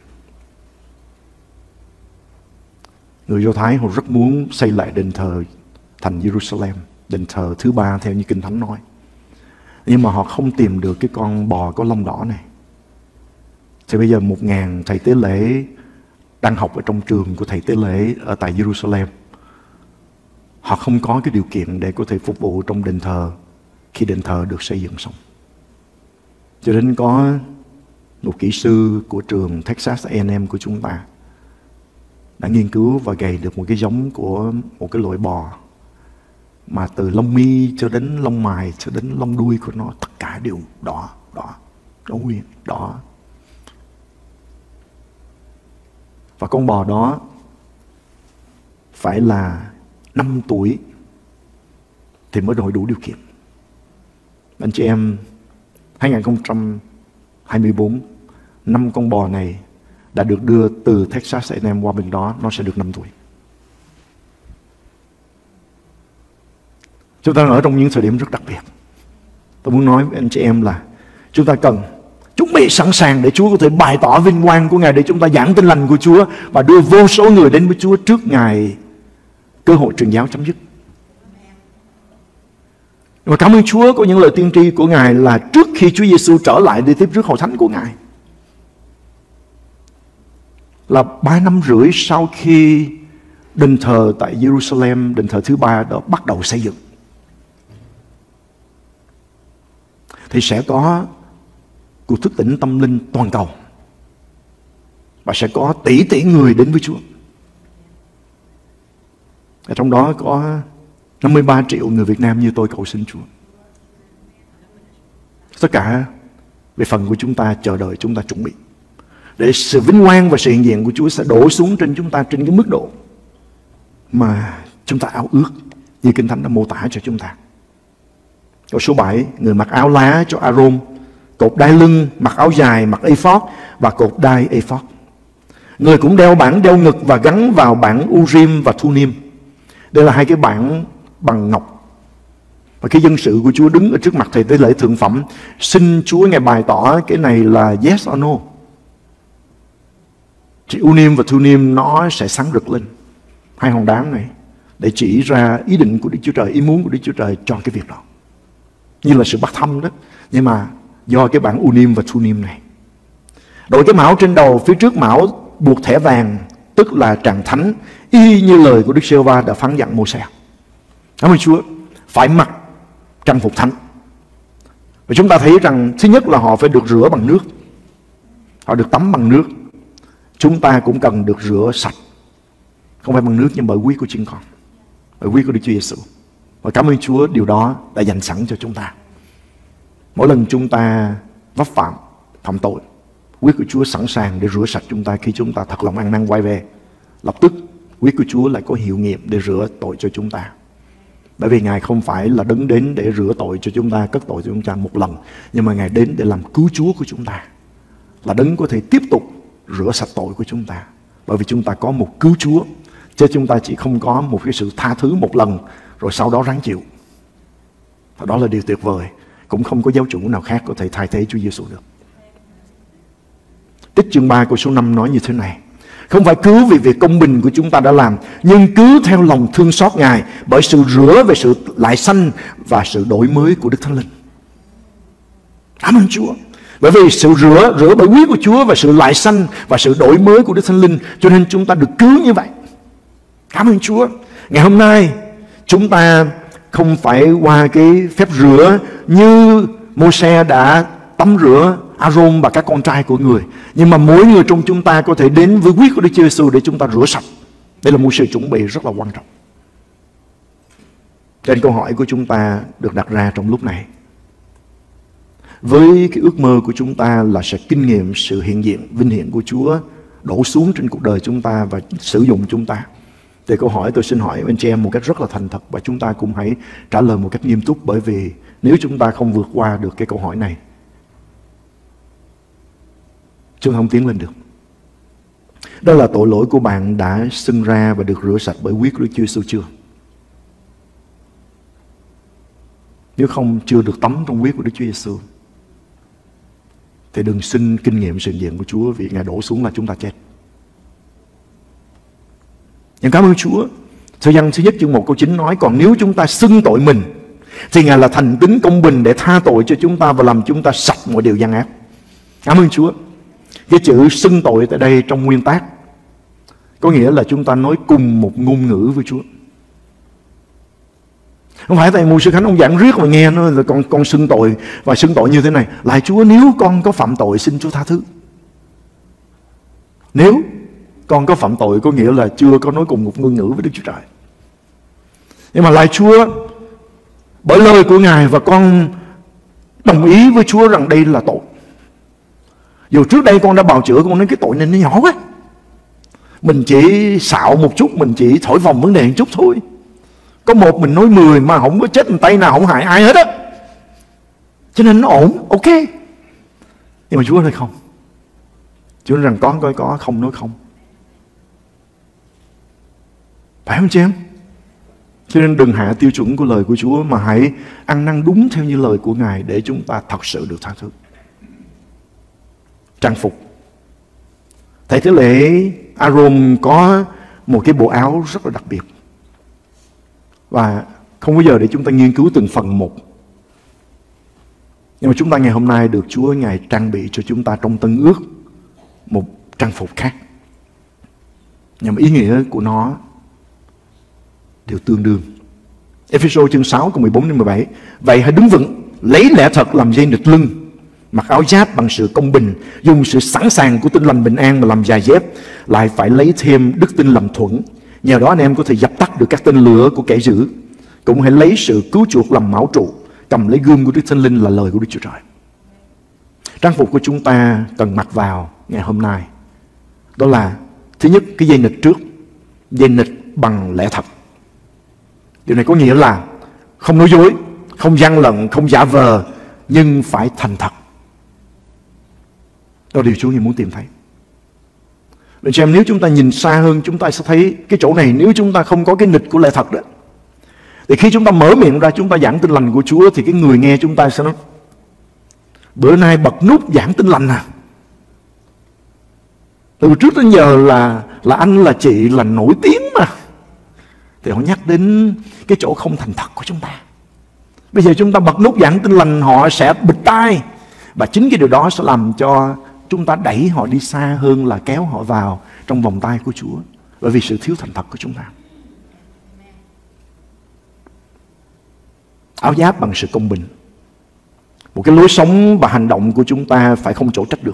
Người Do Thái họ rất muốn xây lại đền thờ thành Jerusalem, đền thờ thứ ba theo như Kinh Thánh nói. Nhưng mà họ không tìm được cái con bò có lông đỏ này. Thì bây giờ một ngàn thầy tế lễ đang học ở trong trường của thầy tế lễ ở tại Jerusalem. Họ không có cái điều kiện để có thể phục vụ trong đền thờ khi đền thờ được xây dựng xong. Cho nên có một kỹ sư của trường Texas A and M của chúng ta đã nghiên cứu và gầy được một cái giống của một cái loại bò mà từ lông mi cho đến lông mày cho đến lông đuôi của nó tất cả đều đỏ, đỏ, đỏ nguyên, đỏ. Và con bò đó phải là năm tuổi thì mới đổi đủ điều kiện. Anh chị em, hai không hai tư, năm con bò này đã được đưa từ Texas A and M qua bên đó, nó sẽ được năm tuổi. Chúng ta ở trong những thời điểm rất đặc biệt. Tôi muốn nói với anh chị em là chúng ta cần chuẩn bị sẵn sàng để Chúa có thể bày tỏ vinh quang của Ngài, để chúng ta giảng tin lành của Chúa và đưa vô số người đến với Chúa trước ngày cơ hội truyền giáo chấm dứt. Và cảm ơn Chúa có những lời tiên tri của Ngài là trước khi Chúa Giêsu trở lại để tiếp rước hội thánh của Ngài, là ba năm rưỡi sau khi đền thờ tại Jerusalem, đền thờ thứ ba đó bắt đầu xây dựng, thì sẽ có cuộc thức tỉnh tâm linh toàn cầu và sẽ có tỷ tỷ người đến với Chúa. Ở trong đó có năm mươi ba triệu người Việt Nam như tôi cầu xin Chúa. Tất cả về phần của chúng ta chờ đợi, chúng ta chuẩn bị để sự vinh quang và sự hiện diện của Chúa sẽ đổ xuống trên chúng ta trên cái mức độ mà chúng ta ao ước, như Kinh Thánh đã mô tả cho chúng ta. Câu số bảy, người mặc áo lá cho Aaron, cột đai lưng, mặc áo dài, mặc ephod và cột đai ephod. Người cũng đeo bảng đeo ngực và gắn vào bảng Urim và Thummim. Đây là hai cái bảng bằng ngọc. Và cái dân sự của Chúa đứng ở trước mặt thầy tế lễ thượng phẩm, xin Chúa Ngài bày tỏ cái này là yes or no. Thì Urim và Thummim nó sẽ sáng rực lên, hai hòn đá này, để chỉ ra ý định của Đức Chúa Trời, ý muốn của Đức Chúa Trời cho cái việc đó. Như là sự bắt thăm đó, nhưng mà do cái bảng Urim và Thummim này. Đội cái mão trên đầu, phía trước mão buộc thẻ vàng, tức là tràng thánh, y như lời của Đức Giê-hô-va đã phán dặn Mô-se. Cảm ơn Chúa, phải mặc trang phục thánh. Và chúng ta thấy rằng thứ nhất là họ phải được rửa bằng nước, họ được tắm bằng nước. Chúng ta cũng cần được rửa sạch, không phải bằng nước nhưng bởi huyết của chiên con, bởi huyết của Đức Chúa Giêsu. Và cảm ơn Chúa điều đó đã dành sẵn cho chúng ta. Mỗi lần chúng ta vấp phạm, phạm tội, huyết của Chúa sẵn sàng để rửa sạch chúng ta. Khi chúng ta thật lòng ăn năn quay về, lập tức huyết của Chúa lại có hiệu nghiệm để rửa tội cho chúng ta. Bởi vì Ngài không phải là đấng đến để rửa tội cho chúng ta, cất tội cho chúng ta một lần, nhưng mà Ngài đến để làm cứu Chúa của chúng ta, là đấng có thể tiếp tục rửa sạch tội của chúng ta. Bởi vì chúng ta có một cứu Chúa, chứ chúng ta chỉ không có một cái sự tha thứ một lần rồi sau đó ráng chịu. Và đó là điều tuyệt vời. Cũng không có giáo chủ nào khác có thể thay thế Chúa Giêsu được. Tích chương ba câu số năm nói như thế này: không phải cứu vì việc công bình của chúng ta đã làm, nhưng cứu theo lòng thương xót Ngài, bởi sự rửa về sự lại sanh và sự đổi mới của Đức Thánh Linh. Cảm ơn Chúa. Bởi vì sự rửa, rửa bởi huyết của Chúa và sự lại sanh và sự đổi mới của Đức Thánh Linh, cho nên chúng ta được cứu như vậy. Cảm ơn Chúa. Ngày hôm nay chúng ta không phải qua cái phép rửa như Mô-se đã tắm rửa Aaron và các con trai của người, nhưng mà mỗi người trong chúng ta có thể đến với huyết của Đức Chúa Giêsu để chúng ta rửa sạch. Đây là một sự chuẩn bị rất là quan trọng. Trên câu hỏi của chúng ta được đặt ra trong lúc này, với cái ước mơ của chúng ta là sẽ kinh nghiệm sự hiện diện vinh hiển của Chúa đổ xuống trên cuộc đời chúng ta và sử dụng chúng ta, thì câu hỏi tôi xin hỏi anh chị em một cách rất là thành thật, và chúng ta cũng hãy trả lời một cách nghiêm túc, bởi vì nếu chúng ta không vượt qua được cái câu hỏi này, chúng ta không tiến lên được. Đó là tội lỗi của bạn đã xưng ra và được rửa sạch bởi huyết của Đức Chúa Giêsu chưa? Nếu không, chưa được tắm trong huyết của Đức Chúa Giêsu, thì đừng xin kinh nghiệm sự hiện diện của Chúa, vì Ngài đổ xuống là chúng ta chết. Nhưng cảm ơn Chúa. Sơ Giăng thứ nhất chương một câu chín nói, còn nếu chúng ta xưng tội mình thì Ngài là thành tín công bình để tha tội cho chúng ta và làm chúng ta sạch mọi điều gian ác. Cảm ơn Chúa. Cái chữ xưng tội tại đây trong nguyên tác có nghĩa là chúng ta nói cùng một ngôn ngữ với Chúa. Không phải tại mục sư Khánh ông giảng riết mà nghe nó là con con xưng tội, và xưng tội như thế này: lại Chúa, nếu con có phạm tội xin Chúa tha thứ. Nếu con có phạm tội có nghĩa là chưa có nói cùng một ngôn ngữ với Đức Chúa Trời. Nhưng mà lại Chúa, bởi lời của Ngài và con đồng ý với Chúa rằng đây là tội. Dù trước đây con đã bào chữa, con nói cái tội này nó nhỏ quá, mình chỉ xạo một chút, mình chỉ thổi vòng vấn đề một chút thôi. Có một mình nói mười mà không có chết một tay nào, không hại ai hết á, cho nên nó ổn, ok. Nhưng mà Chúa nói không. Chúa nói rằng có nói có, không nói không. Phải không chị em? Cho nên đừng hạ tiêu chuẩn của lời của Chúa, mà hãy ăn năn đúng theo như lời của Ngài để chúng ta thật sự được tha thứ. Trang phục. Thầy tế lễ Aaron có một cái bộ áo rất là đặc biệt, và không bao giờ để chúng ta nghiên cứu từng phần một. Nhưng mà chúng ta ngày hôm nay được Chúa Ngài trang bị cho chúng ta trong Tân Ước một trang phục khác, nhưng mà ý nghĩa của nó đều tương đương. Ê-phê-sô chương sáu câu mười bốn đến mười bảy. Vậy hãy đứng vững, lấy lẽ thật làm dây nịt lưng, mặc áo giáp bằng sự công bình, dùng sự sẵn sàng của Tin lành bình an mà làm giày dép, lại phải lấy thêm đức tin làm thuẫn. Nhờ đó anh em có thể dập tắt được các tên lửa của kẻ dữ. Cũng hãy lấy sự cứu chuộc làm mão trụ, cầm lấy gươm của Đức Thánh Linh là lời của Đức Chúa Trời. Trang phục của chúng ta cần mặc vào ngày hôm nay, đó là thứ nhất, cái dây nịt trước, dây nịt bằng lẽ thật. Điều này có nghĩa là không nói dối, không gian lận, không giả vờ, nhưng phải thành thật. Đó là điều Chúa muốn tìm thấy. Để xem, nếu chúng ta nhìn xa hơn, chúng ta sẽ thấy cái chỗ này, nếu chúng ta không có cái nịt của lẽ thật đó, thì khi chúng ta mở miệng ra, chúng ta giảng tin lành của Chúa, thì cái người nghe chúng ta sẽ nói: bữa nay bật nút giảng tin lành à? Từ trước đến giờ là là anh là chị là nổi tiếng mà. Thì họ nhắc đến cái chỗ không thành thật của chúng ta. Bây giờ chúng ta bật nút giảng tin lành, họ sẽ bịt tai, và chính cái điều đó sẽ làm cho chúng ta đẩy họ đi xa hơn là kéo họ vào trong vòng tay của Chúa, bởi vì sự thiếu thành thật của chúng ta. Áo giáp bằng sự công bình. Một cái lối sống và hành động của chúng ta phải không chỗ trách được.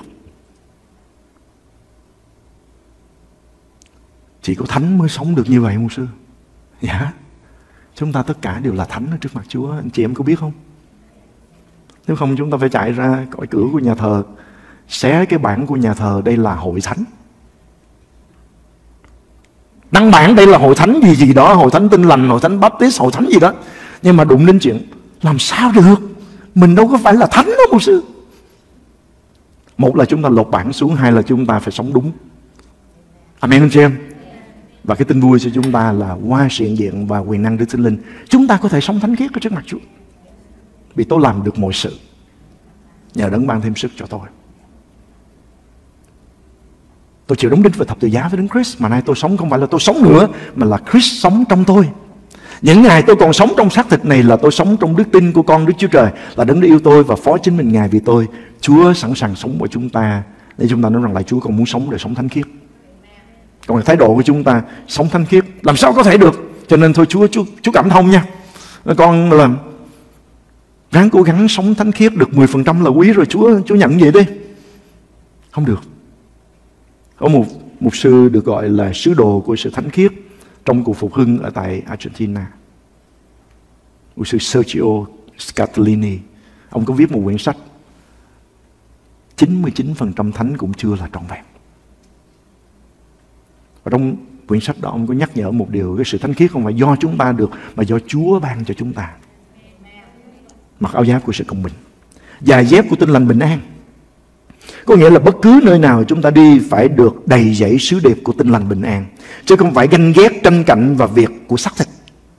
Chỉ có thánh mới sống được như vậy mục sư. Dạ, chúng ta tất cả đều là thánh ở trước mặt Chúa. Anh chị em có biết không? Nếu không chúng ta phải chạy ra cõi cửa của nhà thờ, xé cái bảng của nhà thờ, đây là hội thánh. Đăng bản đây là hội thánh gì gì đó, hội thánh Tin lành, hội thánh Baptist, hội thánh gì đó. Nhưng mà đụng đến chuyện làm sao được, mình đâu có phải là thánh đó mục sư. Một là chúng ta lột bản xuống, hai là chúng ta phải sống đúng. Amen anh chị em. Và cái tin vui cho chúng ta là qua sự hiện diện và quyền năng Đức Thánh Linh, chúng ta có thể sống thánh khiết ở trước mặt Chúa. Vì tôi làm được mọi sự nhờ Đấng ban thêm sức cho tôi. Tôi chịu đóng đinh và thập tự giá với Đấng Christ, mà nay tôi sống không phải là tôi sống nữa, mà là Christ sống trong tôi. Những ngày tôi còn sống trong xác thịt này là tôi sống trong đức tin của con Đức Chúa Trời, là Đấng đã yêu tôi và phó chính mình Ngài vì tôi. Chúa sẵn sàng sống với chúng ta, để chúng ta nói rằng là Chúa còn muốn sống để sống thánh khiết. Còn thái độ của chúng ta sống thánh khiết làm sao có thể được. Cho nên thôi Chúa Chúa, Chúa cảm thông nha, con làm ráng cố gắng sống thánh khiết được mười phần trăm là quý rồi, Chúa Chúa nhận vậy đi. Không được. Có một mục sư được gọi là sứ đồ của sự thánh khiết trong cuộc phục hưng ở tại Argentina, mục sư Sergio Scatolini. Ông có viết một quyển sách chín mươi chín phần trăm thánh cũng chưa là trọn vẹn. Và trong quyển sách đó ông có nhắc nhở một điều, cái sự thánh khiết không phải do chúng ta được, mà do Chúa ban cho chúng ta. Mặc áo giáp của sự công bình, giày dép của tinh lành bình an. Có nghĩa là bất cứ nơi nào chúng ta đi phải được đầy dẫy sứ điệp của tinh lành bình an, chứ không phải ganh ghét, tranh cạnh và việc của xác thịt.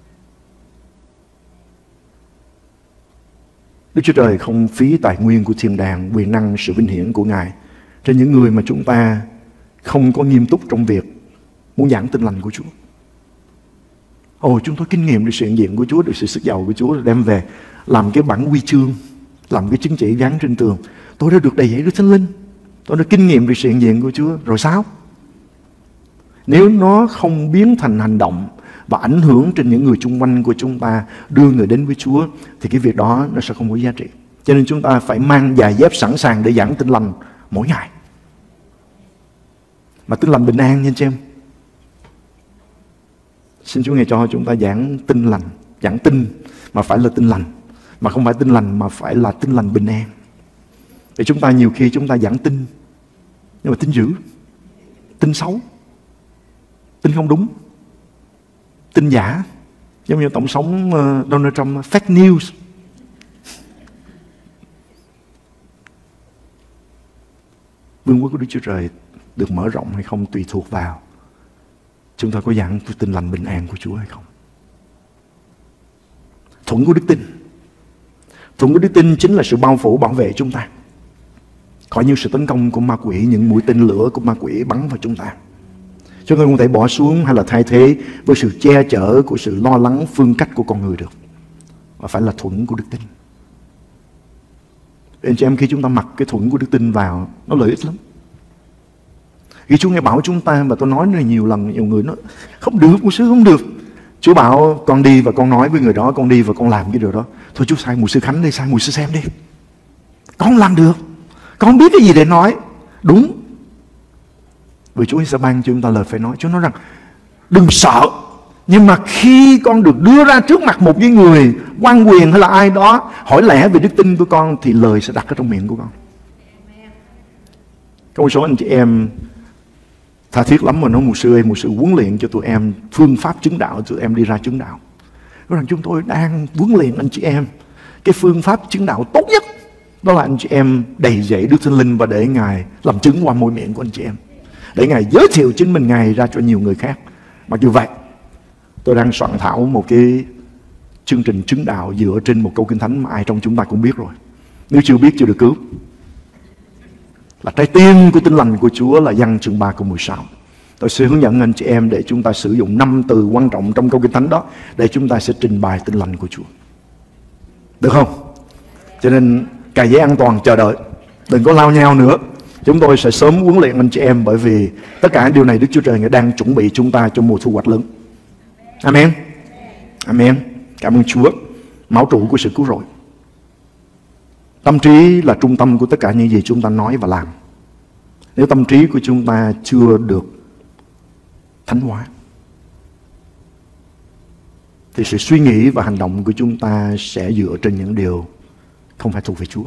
Đức Chúa Trời không phí tài nguyên của thiên đàng, quyền năng, sự vinh hiển của Ngài trên những người mà chúng ta không có nghiêm túc trong việc muốn giảng tin lành của Chúa. Ồ, chúng tôi kinh nghiệm được sự hiện diện của Chúa, được sự sức giàu của Chúa, đem về làm cái bản huy chương, làm cái chứng chỉ gắn trên tường. Tôi đã được đầy dẫy Đức Thánh Linh, tôi đã kinh nghiệm được sự hiện diện của Chúa. Rồi sao? Nếu nó không biến thành hành động và ảnh hưởng trên những người chung quanh của chúng ta, đưa người đến với Chúa, thì cái việc đó nó sẽ không có giá trị. Cho nên chúng ta phải mang giày dép sẵn sàng để giảng tin lành mỗi ngày. Mà tin lành bình an nha anh chị em. Xin Chúa Ngài cho chúng ta giảng tin lành, giảng tin mà phải là tin lành, mà không phải tin lành mà phải là tin lành bình an. Để chúng ta nhiều khi chúng ta giảng tin, nhưng mà tin dữ, tin xấu, tin không đúng, tin giả. Giống như Tổng thống Donald Trump, fake news. Vương quốc của Đức Chúa Trời được mở rộng hay không tùy thuộc vào chúng ta có giảng tin lành bình an của Chúa hay không. Thuẫn của đức tin. Thuẫn của đức tin chính là sự bao phủ bảo vệ chúng ta khỏi những sự tấn công của ma quỷ, những mũi tên lửa của ma quỷ bắn vào chúng ta. Chúng ta không thể bỏ xuống hay là thay thế với sự che chở của sự lo lắng phương cách của con người được, mà phải là thuẫn của đức tin. Anh chị em, khi chúng ta mặc cái thuẫn của đức tin vào, nó lợi ích lắm. Khi Chúa nghe bảo chúng ta, và tôi nói này nhiều lần, nhiều người nói không được, mục sư không được. Chúa bảo con đi và con nói với người đó, con đi và con làm cái điều đó. Thôi Chúa sai mục sư Khánh đi, sai mục sư Xem đi. Con không làm được, con không biết cái gì để nói. Đúng, vì Chúa sẽ ban cho chúng ta lời phải nói. Chúa nói rằng đừng sợ, nhưng mà khi con được đưa ra trước mặt một cái người quan quyền hay là ai đó hỏi lẽ về đức tin của con, thì lời sẽ đặt ở trong miệng của con. Có một số anh chị em tha thiết lắm mà nói mục sư ơi, mục sư huấn luyện cho tụi em phương pháp chứng đạo, tụi em đi ra chứng đạo. Nói rằng chúng tôi đang huấn luyện anh chị em cái phương pháp chứng đạo tốt nhất, đó là anh chị em đầy dẫy Đức Thánh Linh và để Ngài làm chứng qua môi miệng của anh chị em, để Ngài giới thiệu chính mình Ngài ra cho nhiều người khác. Mặc dù vậy, tôi đang soạn thảo một cái chương trình chứng đạo dựa trên một câu Kinh Thánh mà ai trong chúng ta cũng biết rồi. Nếu chưa biết chưa được cứu. Là trái tim của tin lành của Chúa là Giăng chương ba câu mười sáu. Tôi sẽ hướng dẫn anh chị em để chúng ta sử dụng năm từ quan trọng trong câu Kinh Thánh đó để chúng ta sẽ trình bày tin lành của Chúa. Được không? Cho nên cài dây an toàn chờ đợi, đừng có lao nhau nữa. Chúng tôi sẽ sớm huấn luyện anh chị em, bởi vì tất cả điều này Đức Chúa Trời đang chuẩn bị chúng ta cho mùa thu hoạch lớn. Amen. Amen. Cảm ơn Chúa. Máu trụ của sự cứu rỗi. Tâm trí là trung tâm của tất cả những gì chúng ta nói và làm. Nếu tâm trí của chúng ta chưa được thánh hóa, thì sự suy nghĩ và hành động của chúng ta sẽ dựa trên những điều không phải thuộc về Chúa.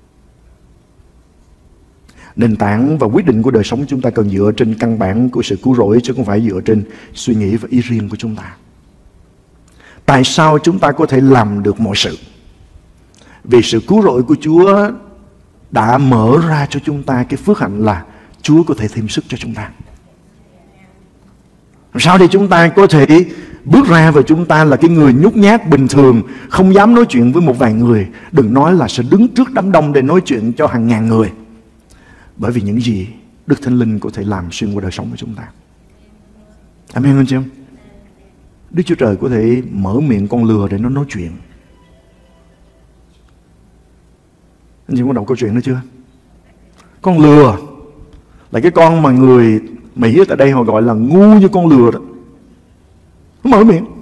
Nền tảng và quyết định của đời sống chúng ta cần dựa trên căn bản của sự cứu rỗi, chứ không phải dựa trên suy nghĩ và ý riêng của chúng ta. Tại sao chúng ta có thể làm được mọi sự? Vì sự cứu rỗi của Chúa đã mở ra cho chúng ta cái phước hạnh là Chúa có thể thêm sức cho chúng ta. Sao để chúng ta có thể bước ra và chúng ta là cái người nhút nhát bình thường, không dám nói chuyện với một vài người, đừng nói là sẽ đứng trước đám đông để nói chuyện cho hàng ngàn người. Bởi vì những gì Đức Thánh Linh có thể làm xuyên qua đời sống của chúng ta. Amen anh chị em? Đức Chúa Trời có thể mở miệng con lừa để nó nói chuyện. Anh chị có đọc câu chuyện đó chưa? Con lừa là cái con mà người Mỹ tại đây họ gọi là ngu như con lừa đó. Nó mở miệng.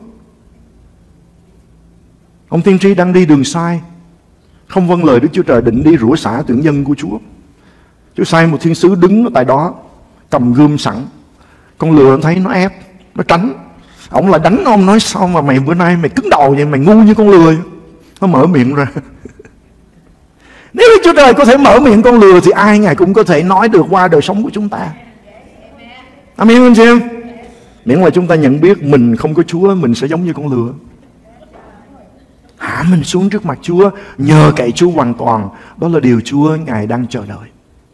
Ông tiên tri đang đi đường sai, không vâng lời Đức Chúa Trời, định đi rủa xả tuyển dân của Chúa. Chúa sai một thiên sứ đứng ở tại đó, cầm gươm sẵn. Con lừa thấy nó ép, nó tránh. Ông lại đánh ông, nói sao mà mày bữa nay mày cứng đầu vậy, mày ngu như con lừa. Nó mở miệng ra. Nếu Đức Chúa Trời có thể mở miệng con lừa thì ai Ngài cũng có thể nói được qua đời sống của chúng ta. Amen anh chị em? Miễn là chúng ta nhận biết mình không có Chúa, mình sẽ giống như con lừa. Hạ mình xuống trước mặt Chúa, nhờ cậy Chúa hoàn toàn. Đó là điều Chúa Ngài đang chờ đợi.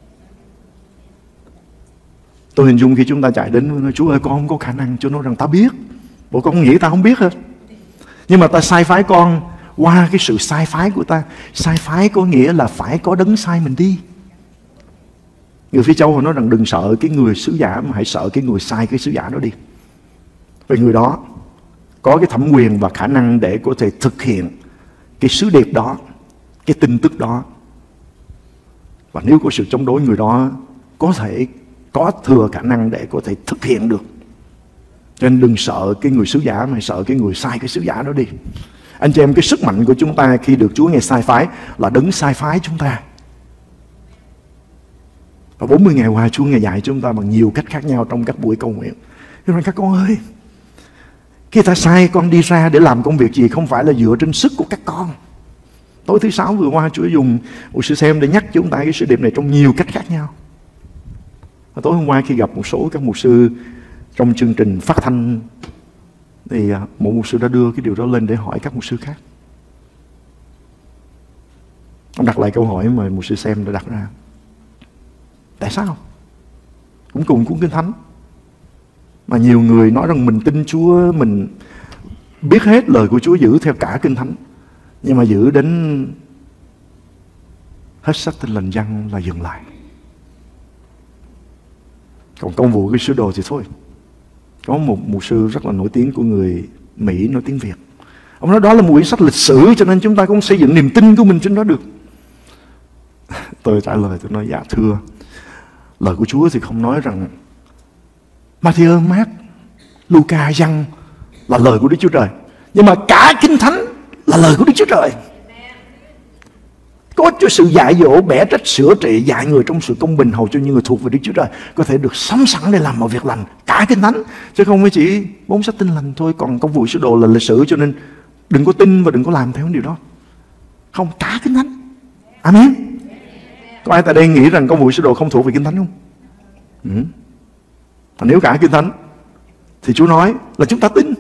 Tôi hình dung khi chúng ta chạy đến nói, Chúa ơi con không có khả năng. Chúa nói rằng ta biết. Bộ con nghĩ ta không biết hết. Nhưng mà ta sai phái con qua cái sự sai phái của ta. Sai phái có nghĩa là phải có đấng sai mình đi. Người Phi Châu họ nói rằng đừng sợ cái người sứ giả, mà hãy sợ cái người sai cái sứ giả đó đi. Vì người đó có cái thẩm quyền và khả năng để có thể thực hiện cái sứ điệp đó, cái tin tức đó. Và nếu có sự chống đối, người đó có thể có thừa khả năng để có thể thực hiện được. Cho nên đừng sợ cái người sứ giả, mà sợ cái người sai cái sứ giả đó đi. Anh chị em, cái sức mạnh của chúng ta khi được Chúa Ngài sai phái là đấng sai phái chúng ta. Và bốn mươi ngày qua Chúa Ngài dạy chúng ta bằng nhiều cách khác nhau trong các buổi cầu nguyện. Nhưng mà các con ơi, khi ta sai con đi ra để làm công việc gì không phải là dựa trên sức của các con. Tối thứ sáu vừa qua Chúa dùng một sự xem để nhắc chúng ta cái sự điệp này trong nhiều cách khác nhau. Và tối hôm qua khi gặp một số các mục sư trong chương trình phát thanh thì một mục sư đã đưa cái điều đó lên để hỏi các mục sư khác. Ông đặt lại câu hỏi mà mục sư xem đã đặt ra. Tại sao? Cũng cùng cuốn Kinh Thánh mà nhiều người nói rằng mình tin Chúa, mình biết hết lời của Chúa, giữ theo cả Kinh Thánh, nhưng mà giữ đến hết sách Tin Lành Răng là dừng lại. Còn công vụ cái sứ đồ thì thôi. Có một mục sư rất là nổi tiếng của người Mỹ nói tiếng Việt. Ông nói đó là một quyển sách lịch sử, cho nên chúng ta cũng xây dựng niềm tin của mình trên đó được. Tôi trả lời, tôi nói dạ thưa, lời của Chúa thì không nói rằng Matthew, Mark, Luca, Giăng là lời của Đức Chúa Trời, nhưng mà cả Kinh Thánh là lời của Đức Chúa Trời. Có cho sự dạy dỗ, bẻ trách, sửa trị, dạy người trong sự công bình, hầu cho những người thuộc về Đức Chúa Trời có thể được sắm sẵn để làm mọi việc lành. Cả Kinh Thánh, chứ không phải chỉ bốn sách Tin Lành thôi. Còn công vụ sứ đồ là lịch sử, cho nên đừng có tin và đừng có làm theo điều đó. Không, cả Kinh Thánh. Amen. Có ai tại đây nghĩ rằng công vụ sứ đồ không thuộc về Kinh Thánh không? Ừ. Nếu cả Kinh Thánh thì Chúa nói là chúng ta tin.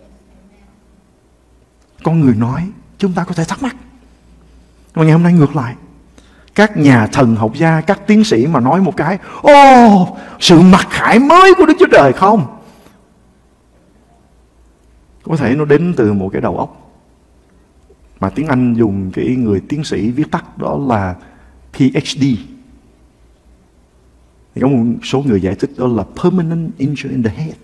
Con người nói chúng ta có thể thắc mắc. Mà ngày hôm nay ngược lại, các nhà thần học gia, các tiến sĩ mà nói một cái, ô, sự mặc khải mới của Đức Chúa Trời không? Có thể nó đến từ một cái đầu óc mà tiếng Anh dùng cái người tiến sĩ viết tắt đó là P H D. Thì có một số người giải thích đó là Permanent Injury in the Head.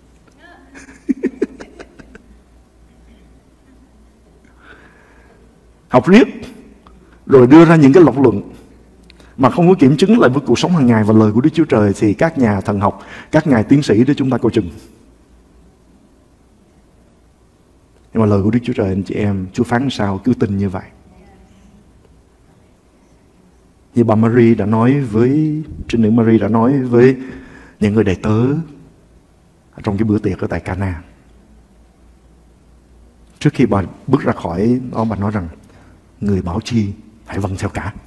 Học riết rồi đưa ra những cái lập luận mà không có kiểm chứng lại với cuộc sống hàng ngày và lời của Đức Chúa Trời, thì các nhà thần học, các ngài tiến sĩ đó chúng ta coi chừng. Nhưng mà lời của Đức Chúa Trời anh chị em, Chúa phán sao cứ tin như vậy. Như bà Marie đã nói với, Trinh nữ Marie đã nói với những người đệ tớ trong cái bữa tiệc ở tại Cana. Trước khi bà bước ra khỏi đó, bà nói rằng người bảo chi hãy vâng theo cả.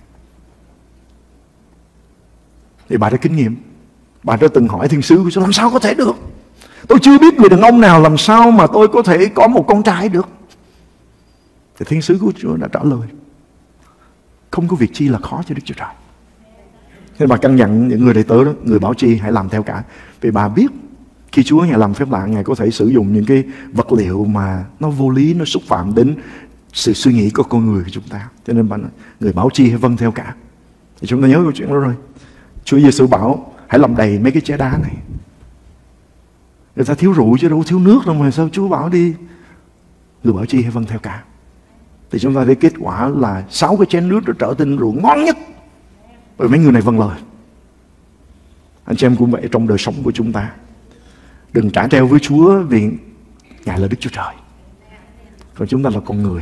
Thì bà đã kinh nghiệm. Bà đã từng hỏi thiên sứ của Chúa, làm sao có thể được? Tôi chưa biết người đàn ông nào, làm sao mà tôi có thể có một con trai được? Thì thiên sứ của Chúa đã trả lời, không có việc chi là khó cho Đức Chúa Trời. Nên bà căn dặn những người đệ tớ đó, người bảo chi hãy làm theo cả. Vì bà biết khi Chúa Ngài làm phép lạ, Ngài có thể sử dụng những cái vật liệu mà nó vô lý, nó xúc phạm đến sự suy nghĩ của con người của chúng ta. Cho nên bà nói, người bảo chi hãy vâng theo cả. Thì chúng ta nhớ câu chuyện đó rồi. Chúa Giêsu bảo hãy làm đầy mấy cái chén đá này. Người ta thiếu rượu chứ đâu thiếu nước đâu mà sao Chúa bảo đi. Người bảo chi hay vâng theo cả. Thì chúng ta thấy kết quả là sáu cái chén nước đã trở thành rượu ngon nhất. Bởi mấy người này vâng lời. Anh chị em cũng vậy trong đời sống của chúng ta. Đừng trả treo với Chúa vì Ngài là Đức Chúa Trời. Còn chúng ta là con người.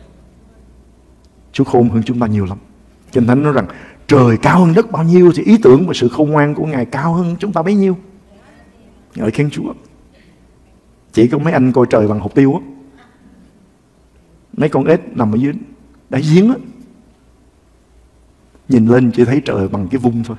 Chúa khôn hơn chúng ta nhiều lắm. Kinh Thánh nói rằng trời cao hơn đất bao nhiêu thì ý tưởng và sự khôn ngoan của Ngài cao hơn chúng ta bấy nhiêu. Ngợi khen Chúa. Chỉ có mấy anh coi trời bằng hột tiêu á. Mấy con ếch nằm ở dưới đáy giếng á, nhìn lên chỉ thấy trời bằng cái vung thôi.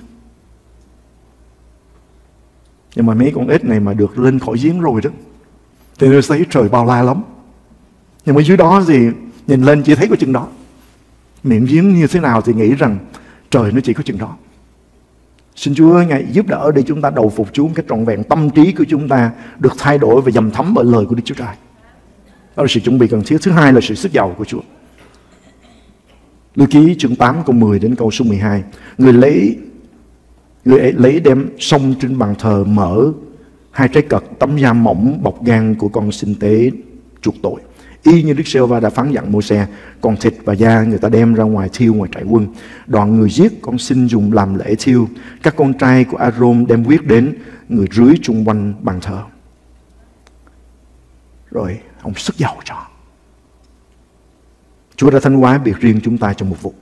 Nhưng mà mấy con ếch này mà được lên khỏi giếng rồi đó thì nó thấy trời bao la lắm. Nhưng mà dưới đó thì nhìn lên chỉ thấy có chừng đó. Miệng giếng như thế nào thì nghĩ rằng trời nó chỉ có chừng đó. Xin Chúa Ngài giúp đỡ để chúng ta đầu phục Chúa một cách trọn vẹn. Tâm trí của chúng ta được thay đổi và dầm thấm bởi lời của Đức Chúa Trời. Đó là sự chuẩn bị cần thiết. Thứ hai là sự sức giàu của Chúa. Lưu ký chương tám câu mười đến câu số mười hai. Người lấy Người ấy lấy đem xông trên bàn thờ, mở hai trái cật tấm da mỏng bọc gan của con sinh tế chuộc tội, y như Đức Giê-hô-va đã phán dặn Mô-se. Còn thịt và da người ta đem ra ngoài thiêu ngoài trại quân. Đoạn người giết con sinh dùng làm lễ thiêu. Các con trai của A-rôn đem huyết đến, người rưới chung quanh bàn thờ. Rồi ông sức giàu cho. Chúa đã thánh hóa biệt riêng chúng ta trong một vụ.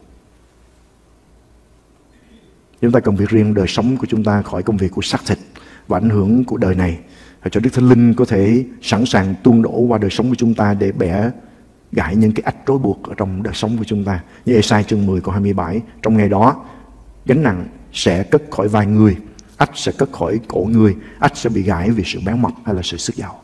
Chúng ta cần việc riêng đời sống của chúng ta khỏi công việc của xác thịt và ảnh hưởng của đời này, và cho Đức Thánh Linh có thể sẵn sàng tuôn đổ qua đời sống của chúng ta để bẻ gãy những cái ách trói buộc ở trong đời sống của chúng ta. Như Ê-sai chương mười câu hai mươi bảy, trong ngày đó gánh nặng sẽ cất khỏi vai người, ách sẽ cất khỏi cổ người, ách sẽ bị gãy vì sự béo mập hay là sự sức giàu.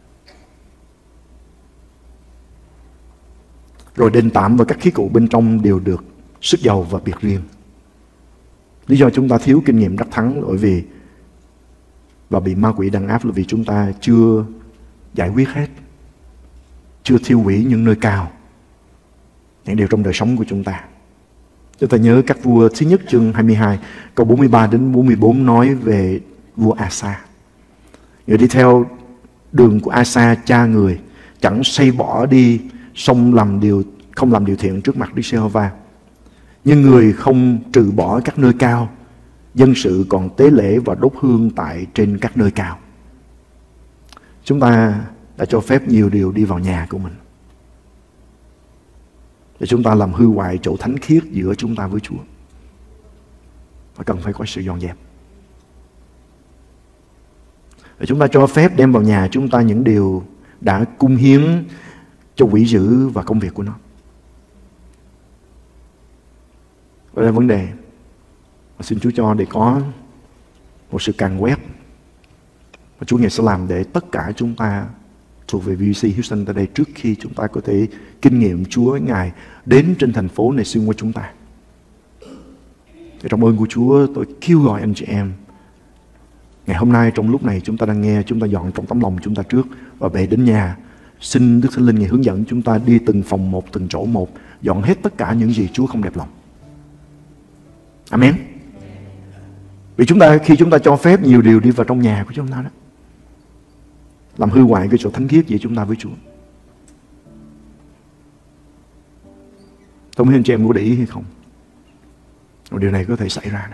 Rồi đền tạm và các khí cụ bên trong đều được sức giàu và biệt riêng. Lý do chúng ta thiếu kinh nghiệm đắc thắng bởi vì và bị ma quỷ đàn áp là vì chúng ta chưa giải quyết hết, chưa thiêu hủy những nơi cao, những điều trong đời sống của chúng ta. Chúng ta nhớ các vua thứ nhất chương hai mươi hai câu bốn mươi ba đến bốn mươi bốn nói về vua Asa. Người đi theo đường của Asa cha người, chẳng xây bỏ đi xong làm điều không làm điều thiện trước mặt Đức Giê-hô-va. Nhưng người không trừ bỏ các nơi cao, dân sự còn tế lễ và đốt hương tại trên các nơi cao. Chúng ta đã cho phép nhiều điều đi vào nhà của mình, để chúng ta làm hư hoại chỗ thánh khiết giữa chúng ta với Chúa, và cần phải có sự dọn dẹp. Để chúng ta cho phép đem vào nhà chúng ta những điều đã cung hiến cho quỷ dữ và công việc của nó. Đó là vấn đề mà xin Chúa cho để có một sự càn quét, và Chúa Ngài sẽ làm để tất cả chúng ta thuộc về vê bê xê Houston tại đây, trước khi chúng ta có thể kinh nghiệm Chúa Ngài đến trên thành phố này xuyên qua chúng ta. Thì trong ơn của Chúa, tôi kêu gọi anh chị em ngày hôm nay, trong lúc này chúng ta đang nghe, chúng ta dọn trong tấm lòng chúng ta trước, và về đến nhà xin Đức Thánh Linh Ngài hướng dẫn chúng ta đi từng phòng một, từng chỗ một, dọn hết tất cả những gì Chúa không đẹp lòng. Amen. Vì chúng ta, khi chúng ta cho phép nhiều điều đi vào trong nhà của chúng ta đó, làm hư hoại cái chỗ thánh khiết giữa chúng ta với Chúa. Tôi không biết anh chị em có để ý hay không, một điều này có thể xảy ra nè.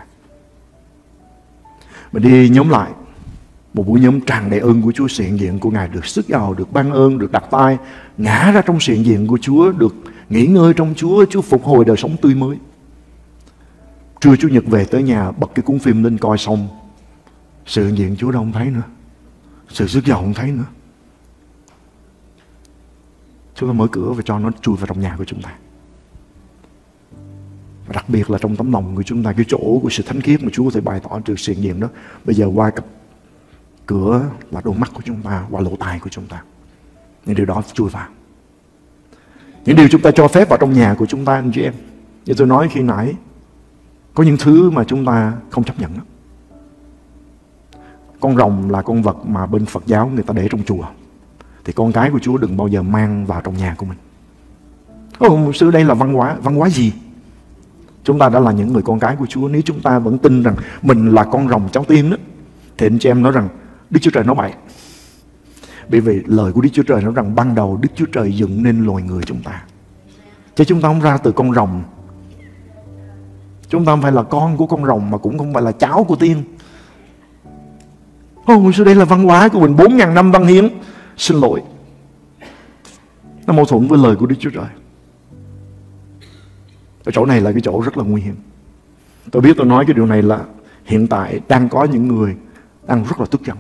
Mình đi nhóm lại một buổi nhóm tràn đầy ơn của Chúa, sự hiện diện của Ngài, được sức giàu, được ban ơn, được đặt tay ngã ra trong sự hiện diện của Chúa, được nghỉ ngơi trong Chúa, Chúa phục hồi đời sống tươi mới. Trưa Chủ nhật về tới nhà, bật cái cuốn phim lên coi xong, sự hiện diện Chúa đâu không thấy nữa, sự sức giàu không thấy nữa. Chúng ta mở cửa và cho nó chui vào trong nhà của chúng ta. Và đặc biệt là trong tấm lòng của chúng ta, cái chỗ của sự thánh khiết mà Chúa có thể bày tỏ được sự hiện diện đó, bây giờ qua cặp cửa là đôi mắt của chúng ta, qua lỗ tai của chúng ta, những điều đó chui vào. Những điều chúng ta cho phép vào trong nhà của chúng ta, anh chị em, như tôi nói khi nãy, có những thứ mà chúng ta không chấp nhận đó. Con rồng là con vật mà bên Phật giáo người ta để trong chùa, thì con cái của Chúa đừng bao giờ mang vào trong nhà của mình. Ồ, mục sư, đây là văn hóa. Văn hóa gì? Chúng ta đã là những người con cái của Chúa. Nếu chúng ta vẫn tin rằng mình là con rồng cháu tiên đó, thì anh chị em nói rằng Đức Chúa Trời nói bậy. Bởi vì lời của Đức Chúa Trời nói rằng ban đầu Đức Chúa Trời dựng nên loài người chúng ta, chứ chúng ta không ra từ con rồng. Chúng ta không phải là con của con rồng, mà cũng không phải là cháu của tiên. Ồ, sao đây là văn hóa của mình bốn ngàn năm văn hiến? Xin lỗi, nó mâu thuẫn với lời của Đức Chúa Trời. Ở chỗ này là cái chỗ rất là nguy hiểm. Tôi biết tôi nói cái điều này là hiện tại đang có những người đang rất là tức giận.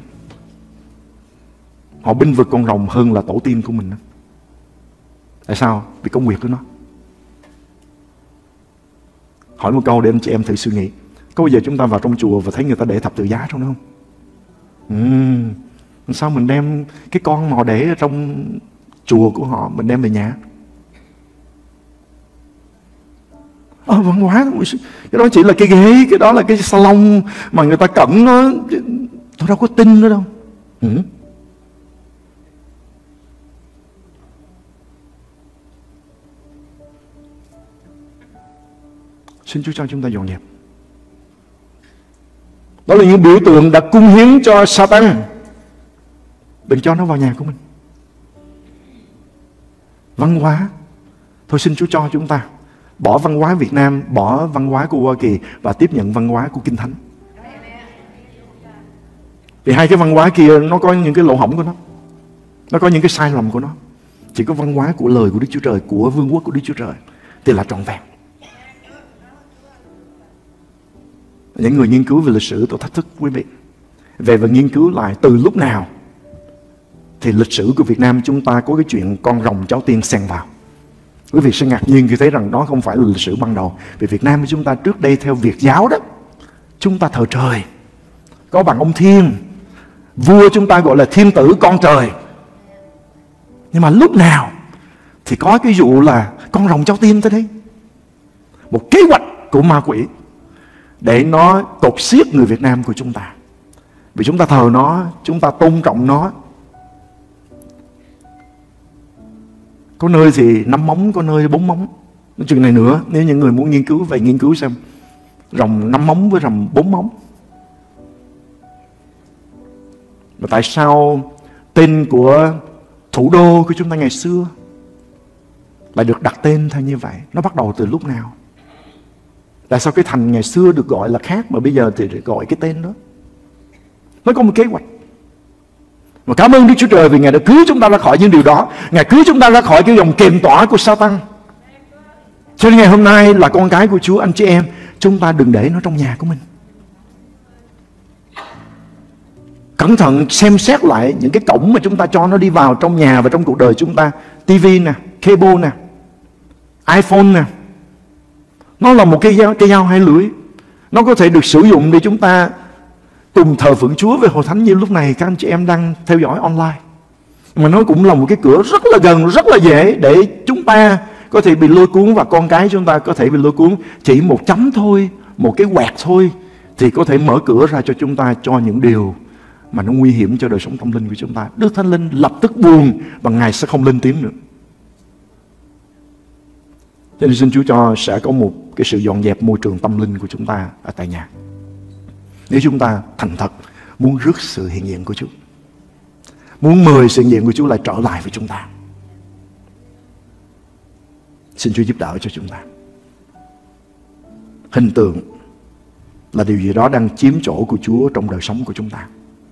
Họ binh vực con rồng hơn là tổ tiên của mình. Tại sao? Vì công việc của nó. Hỏi một câu để anh chị em thử suy nghĩ. Có bao giờ chúng ta vào trong chùa và thấy người ta để thập tự giá trong đó không? Uhm, sao mình đem cái con mò để ở trong chùa của họ, mình đem về nhà? Ờ, văn hóa, cái đó chỉ là cái ghế, cái đó là cái salon mà người ta cẩn nó. Tôi đâu có tin nữa đâu. Ừ. Xin Chúa cho chúng ta dọn dẹp. Đó là những biểu tượng đã cung hiến cho Satan. Đừng cho nó vào nhà của mình. Văn hóa, thôi xin Chúa cho chúng ta bỏ văn hóa Việt Nam, bỏ văn hóa của Hoa Kỳ và tiếp nhận văn hóa của Kinh Thánh. Vì hai cái văn hóa kia nó có những cái lỗ hổng của nó, nó có những cái sai lầm của nó. Chỉ có văn hóa của lời của Đức Chúa Trời, của vương quốc của Đức Chúa Trời thì là trọn vẹn. Những người nghiên cứu về lịch sử, tôi thách thức quý vị về và nghiên cứu lại từ lúc nào thì lịch sử của Việt Nam chúng ta có cái chuyện con rồng cháu tiên xen vào. Quý vị sẽ ngạc nhiên khi thấy rằng đó không phải là lịch sử ban đầu. Vì Việt Nam của chúng ta trước đây theo Việt giáo đó, chúng ta thờ trời, có bằng ông Thiên, vua chúng ta gọi là thiên tử con trời. Nhưng mà lúc nào thì có cái vụ là con rồng cháu tiên tới đây. Một kế hoạch của ma quỷ để nó cột xiết người Việt Nam của chúng ta. Vì chúng ta thờ nó, chúng ta tôn trọng nó. Có nơi thì năm móng, có nơi bốn móng. Nói chuyện này nữa, nếu những người muốn nghiên cứu, về nghiên cứu xem rồng năm móng với rồng bốn móng. Và tại sao tên của thủ đô của chúng ta ngày xưa lại được đặt tên theo như vậy? Nó bắt đầu từ lúc nào? Tại sao cái thành ngày xưa được gọi là khác mà bây giờ thì được gọi cái tên đó? Nó có một kế hoạch. Và cảm ơn Đức Chúa Trời vì Ngài đã cứu chúng ta ra khỏi những điều đó. Ngài cứu chúng ta ra khỏi cái dòng kềm tỏa của Satan. Cho nên ngày hôm nay là con cái của Chúa, anh chị em, chúng ta đừng để nó trong nhà của mình. Cẩn thận xem xét lại những cái cổng mà chúng ta cho nó đi vào trong nhà và trong cuộc đời chúng ta. tivi nè, cable nè, iPhone nè. Nó là một cái dao, cái dao hai lưỡi. Nó có thể được sử dụng để chúng ta cùng thờ phượng Chúa về hội thánh như lúc này các anh chị em đang theo dõi online. Mà nó cũng là một cái cửa rất là gần, rất là dễ để chúng ta có thể bị lôi cuốn và con cái chúng ta có thể bị lôi cuốn. Chỉ một chấm thôi, một cái quẹt thôi thì có thể mở cửa ra cho chúng ta cho những điều mà nó nguy hiểm cho đời sống tâm linh của chúng ta. Đức Thánh Linh lập tức buồn và Ngài sẽ không lên tiếng nữa. Cho nên xin Chúa cho sẽ có một cái sự dọn dẹp môi trường tâm linh của chúng ta ở tại nhà. Nếu chúng ta thành thật muốn rước sự hiện diện của Chúa, muốn mời sự hiện diện của Chúa lại trở lại với chúng ta, xin Chúa giúp đỡ cho chúng ta. Hình tượng là điều gì đó đang chiếm chỗ của Chúa trong đời sống của chúng ta.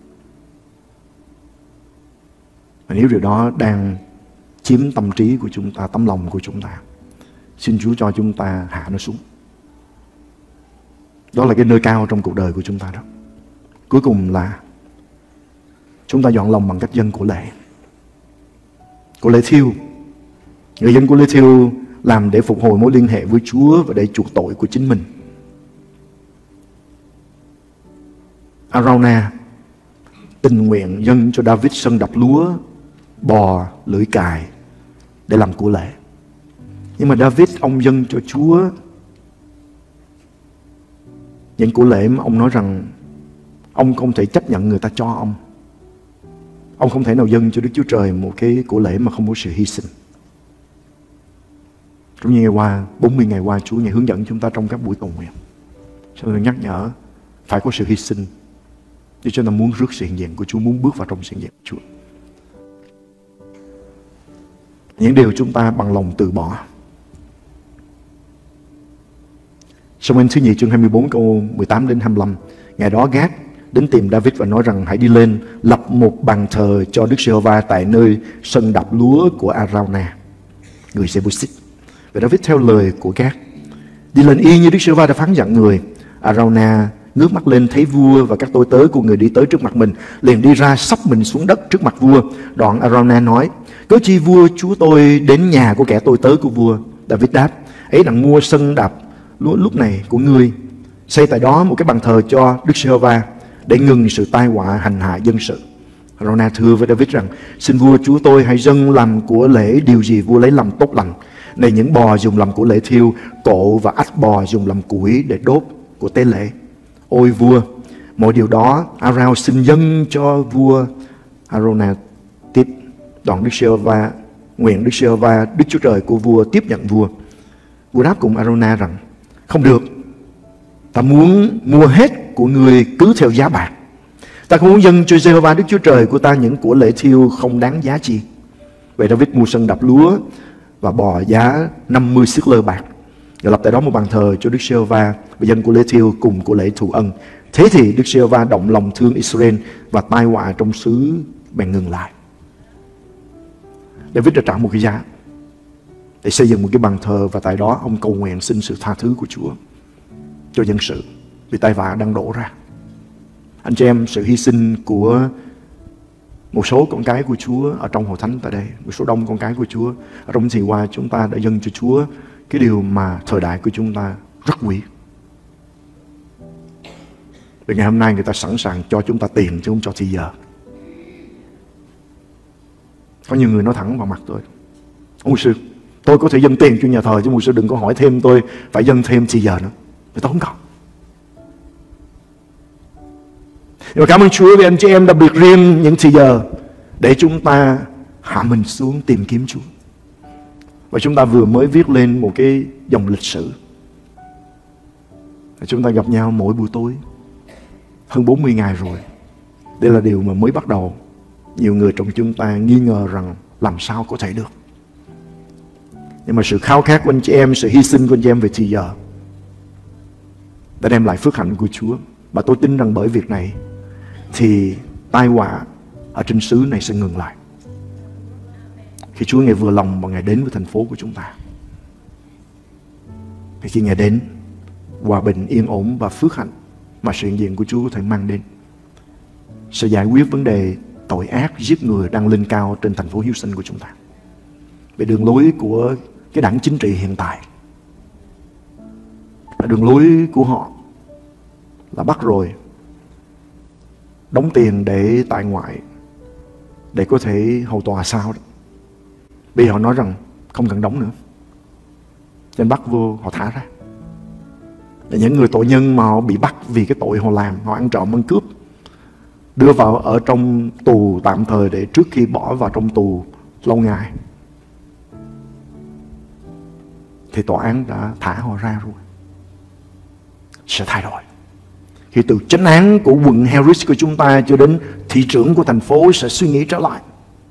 Và nếu điều đó đang chiếm tâm trí của chúng ta, tấm lòng của chúng ta, xin Chúa cho chúng ta hạ nó xuống. Đó là cái nơi cao trong cuộc đời của chúng ta đó. Cuối cùng là chúng ta dọn lòng bằng cách dâng của lễ. Của lễ thiêu. Người dân của lễ thiêu làm để phục hồi mối liên hệ với Chúa và để chuộc tội của chính mình. Arauna tình nguyện dâng cho David sân đập lúa, bò, lưỡi cài để làm của lễ. Nhưng mà David ông dâng cho Chúa những của lễ mà ông nói rằng ông không thể chấp nhận người ta cho ông. Ông không thể nào dâng cho Đức Chúa Trời một cái của lễ mà không có sự hy sinh. Trong như ngày qua, bốn mươi ngày qua, Chúa Ngài hướng dẫn chúng ta trong các buổi cầu nguyện. Cho nên nhắc nhở phải có sự hy sinh để cho ta muốn rước sự hiện diện của Chúa, muốn bước vào trong sự hiện diện của Chúa. những điều chúng ta bằng lòng từ bỏ. Sa-muel thứ nhì chương hai mươi bốn câu mười tám đến hai mươi lăm. Ngày đó Gad đến tìm David và nói rằng: hãy đi lên lập một bàn thờ cho Đức Giê-hô-va tại nơi sân đạp lúa của Arauna, người Giê-bút-xít. Và David theo lời của Gad đi lên y như Đức Giê-hô-va đã phán dặn người. Arauna ngước mắt lên thấy vua và các tôi tớ của người đi tới trước mặt mình, liền đi ra sắp mình xuống đất trước mặt vua. Đoạn Arauna nói: cớ chi vua chúa tôi đến nhà của kẻ tôi tớ của vua? David đáp: ấy đặng mua sân đạp lúa lúc này của ngươi, xây tại đó một cái bàn thờ cho Đức Giê-hô-va, để ngừng sự tai họa hành hạ dân sự. Arauna thưa với David rằng: xin vua chúa tôi hãy dâng làm của lễ điều gì vua lấy làm tốt lành. Này, những bò dùng làm của lễ thiêu, cộ và ách bò dùng làm củi để đốt của tế lễ. Ôi vua, mọi điều đó Arao xin dâng cho vua. Arauna tiếp: đoạn Đức Giê-hô-va, nguyện Đức Giê-hô-va Đức Chúa Trời của vua tiếp nhận vua. Vua đáp cùng Arauna rằng: không được, ta muốn mua hết của người cứ theo giá bạc. Ta không muốn dâng cho Giê-hô-va Đức Chúa Trời của ta những của lễ thiêu không đáng giá chi. Vậy David mua sân đạp lúa và bò giá năm mươi siết lơ bạc, và lập tại đó một bàn thờ cho Đức Giê-hô-va và dân của lễ thiêu cùng của lễ thù ân. Thế thì Đức Giê-hô-va động lòng thương Israel và tai họa trong xứ bèn ngừng lại. David đã trả một cái giá để xây dựng một cái bàn thờ, và tại đó ông cầu nguyện xin sự tha thứ của Chúa cho dân sự vì tai họa đang đổ ra. Anh chị em, sự hy sinh của một số con cái của Chúa ở trong hội thánh tại đây, một số đông con cái của Chúa ở trong thời qua, chúng ta đã dâng cho Chúa cái điều mà thời đại của chúng ta rất quý. Vì ngày hôm nay người ta sẵn sàng cho chúng ta tiền chứ không cho thì giờ. Có nhiều người nói thẳng vào mặt tôi: mục sư, tôi có thể dâng tiền cho nhà thờ, chứ mục sư đừng có hỏi thêm tôi phải dâng thêm thì giờ nữa. Vì tôi không có. Nhưng mà cảm ơn Chúa vì anh chị em đặc biệt riêng những thì giờ để chúng ta hạ mình xuống tìm kiếm Chúa. Và chúng ta vừa mới viết lên một cái dòng lịch sử. Chúng ta gặp nhau mỗi buổi tối hơn bốn mươi ngày rồi. Đây là điều mà mới bắt đầu. Nhiều người trong chúng ta nghi ngờ rằng làm sao có thể được. Nhưng mà sự khao khát của anh chị em, sự hy sinh của anh chị em về thì giờ đã đem lại phước hạnh của Chúa. Và tôi tin rằng bởi việc này thì tai họa ở trên xứ này sẽ ngừng lại. Khi Chúa Ngài vừa lòng và Ngài đến với thành phố của chúng ta, thì khi Ngài đến, hòa bình, yên ổn và phước hạnh mà sự hiện diện của Chúa có thể mang đến sẽ giải quyết vấn đề tội ác giết người đang lên cao trên thành phố Houston của chúng ta. Về đường lối của cái đảng chính trị hiện tại, đường lối của họ là bắt rồi đóng tiền để tại ngoại để có thể hầu tòa sao đó. Bây giờ họ nói rằng không cần đóng nữa, cho nên bắt vô họ thả ra. Và những người tội nhân mà họ bị bắt vì cái tội họ làm, họ ăn trộm ăn cướp, đưa vào ở trong tù tạm thời để trước khi bỏ vào trong tù lâu ngày, thì tòa án đã thả họ ra rồi. Sẽ thay đổi. Khi từ chánh án của quận Harris của chúng ta cho đến thị trưởng của thành phố sẽ suy nghĩ trở lại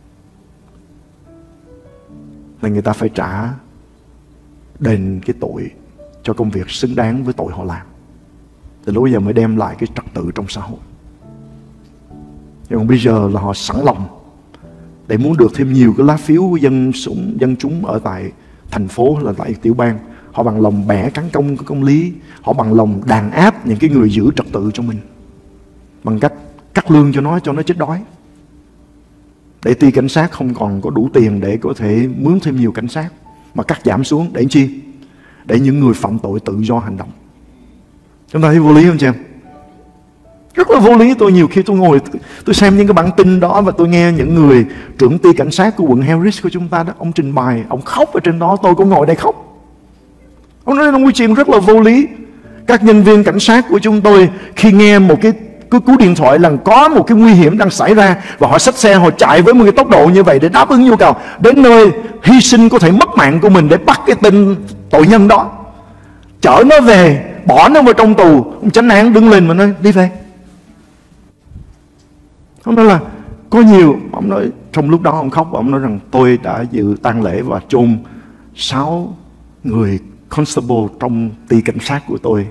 là người ta phải trả đền cái tội cho công việc xứng đáng với tội họ làm. Từ lúc bây giờ mới đem lại cái trật tự trong xã hội. Nhưng còn bây giờ là họ sẵn lòng để muốn được thêm nhiều cái lá phiếu của dân, súng, dân chúng ở tại thành phố là tại tiểu bang. Họ bằng lòng bẻ cán công của công lý. Họ bằng lòng đàn áp những cái người giữ trật tự cho mình bằng cách cắt lương cho nó, cho nó chết đói. Để ty cảnh sát không còn có đủ tiền để có thể mướn thêm nhiều cảnh sát, mà cắt giảm xuống để chi? Để những người phạm tội tự do hành động. Chúng ta thấy vô lý không chị em? Rất là vô lý. Tôi nhiều khi tôi ngồi tôi xem những cái bản tin đó và tôi nghe những người trưởng ty cảnh sát của quận Harris của chúng ta đó, ông trình bày, ông khóc ở trên đó, tôi cũng ngồi đây khóc. Ông nói một chuyện rất là vô lý. Các nhân viên cảnh sát của chúng tôi khi nghe một cái, cái cú điện thoại là có một cái nguy hiểm đang xảy ra, và họ xách xe, họ chạy với một cái tốc độ như vậy để đáp ứng nhu cầu, đến nơi hy sinh có thể mất mạng của mình để bắt cái tên tội nhân đó, chở nó về, bỏ nó vào trong tù. Ông chánh án đứng lên và nói đi về. Ông nói là có nhiều, ông nói trong lúc đó ông khóc và ông nói rằng tôi đã dự tang lễ và chôn sáu người constable trong ty cảnh sát của tôi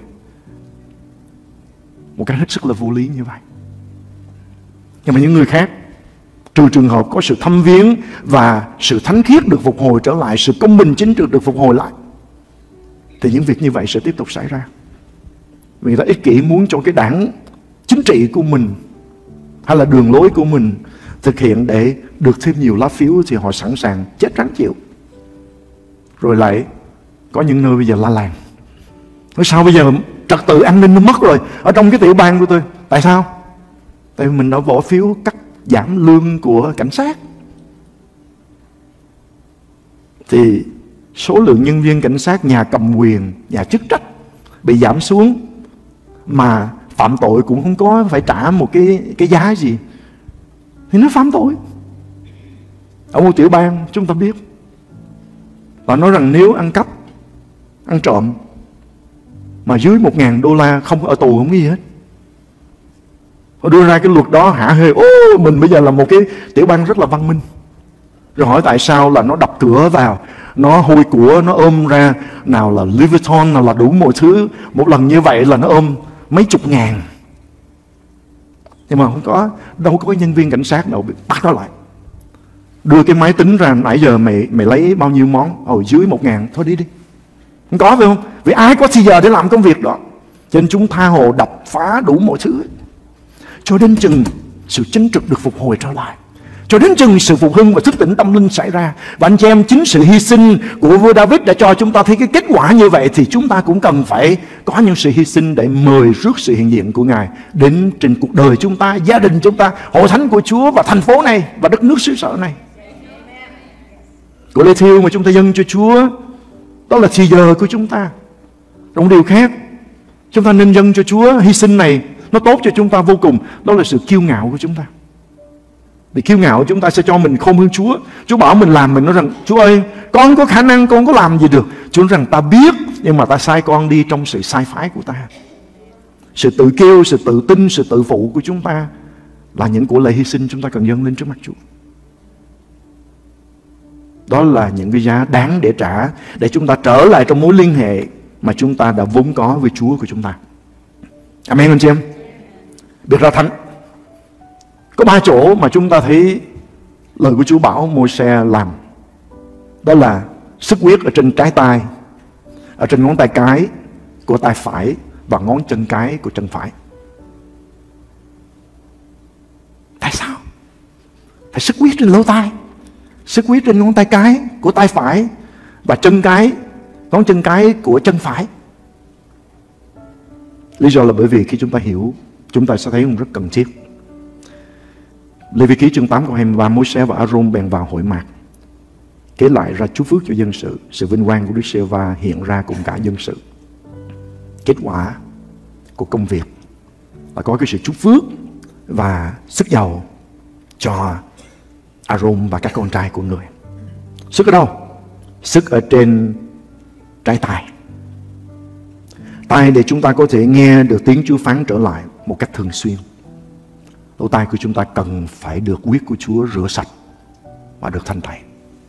một cách hết sức là vô lý như vậy. Nhưng mà những người khác, trừ trường hợp có sự thăm viếng và sự thánh khiết được phục hồi trở lại, sự công bình chính trực được phục hồi lại, thì những việc như vậy sẽ tiếp tục xảy ra. Vì người ta ích kỷ muốn cho cái đảng chính trị của mình hay là đường lối của mình thực hiện để được thêm nhiều lá phiếu, thì họ sẵn sàng chết rắn chịu. Rồi lại có những nơi bây giờ la làng, nói sao bây giờ trật tự an ninh nó mất rồi ở trong cái tiểu bang của tôi. Tại sao? Tại vì mình đã bỏ phiếu cắt giảm lương của cảnh sát. Thì số lượng nhân viên cảnh sát, nhà cầm quyền, nhà chức trách bị giảm xuống, mà phạm tội cũng không có phải trả một cái, cái giá gì, thì nó phạm tội. Ở một tiểu bang chúng ta biết, và nói rằng nếu ăn cắp, ăn trộm mà dưới một ngàn đô la không ở tù không có gì hết. Họ đưa ra cái luật đó hả hê. Ô, mình bây giờ là một cái tiểu bang rất là văn minh. Rồi hỏi tại sao là nó đập cửa vào, nó hôi của, nó ôm ra, nào là Louis Vuitton, nào là đủ mọi thứ. Một lần như vậy là nó ôm mấy chục ngàn. Nhưng mà không có, đâu có nhân viên cảnh sát nào bị bắt nó lại. Đưa cái máy tính ra, nãy giờ mày mày lấy bao nhiêu món? Ồ, dưới một ngàn, thôi đi đi. Không có phải không? Vì ai có thì giờ để làm công việc đó. Cho nên chúng tha hồ đập phá đủ mọi thứ, cho đến chừng sự chính trực được phục hồi trở lại, cho đến chừng sự phục hưng và thức tỉnh tâm linh xảy ra. Và anh chị em, chính sự hy sinh của vua David đã cho chúng ta thấy cái kết quả như vậy, thì chúng ta cũng cần phải có những sự hy sinh để mời rước sự hiện diện của Ngài đến trên cuộc đời chúng ta, gia đình chúng ta, hội thánh của Chúa và thành phố này và đất nước xứ sở này. Của lễ thiêu mà chúng ta dâng cho Chúa, đó là thì giờ của chúng ta. Trong điều khác, chúng ta nên dâng cho Chúa hy sinh này, nó tốt cho chúng ta vô cùng. Đó là sự kiêu ngạo của chúng ta. Vì kiêu ngạo chúng ta sẽ cho mình không hơn Chúa. Chúa bảo mình làm, mình nói rằng Chúa ơi, con có khả năng, con có làm gì được. Chúa nói rằng ta biết, nhưng mà ta sai con đi trong sự sai phái của ta. Sự tự kiêu, sự tự tin, sự tự phụ của chúng ta là những của lễ hy sinh chúng ta cần dâng lên trước mắt Chúa. Đó là những cái giá đáng để trả, để chúng ta trở lại trong mối liên hệ mà chúng ta đã vốn có với Chúa của chúng ta. Amen anh chị em. Biệt ra thánh, có ba chỗ mà chúng ta thấy lời của Chúa bảo Môi-se làm. Đó là sức huyết ở trên trái tay, ở trên ngón tay cái của tay phải và ngón chân cái của chân phải. Tại sao? Phải sức huyết trên lỗ tai, sức huyết trên ngón tay cái của tay phải và chân cái, ngón chân cái của chân phải. Lý do là bởi vì khi chúng ta hiểu, chúng ta sẽ thấy rất cần thiết. Lê Vi Ký chương tám câu hai mươi ba, Môi-se và A-rôn bèn vào hội mạc, kể lại ra chúc phước cho dân sự. Sự vinh quang của Đức Giê-hô-va hiện ra cùng cả dân sự. Kết quả của công việc là có cái sự chúc phước và sức giàu cho A-rôn và các con trai của người. Sức ở đâu? Sức ở trên trái tay. Tai để chúng ta có thể nghe được tiếng Chúa phán trở lại một cách thường xuyên. Lỗ tai của chúng ta cần phải được huyết của Chúa rửa sạch và được thanh tẩy.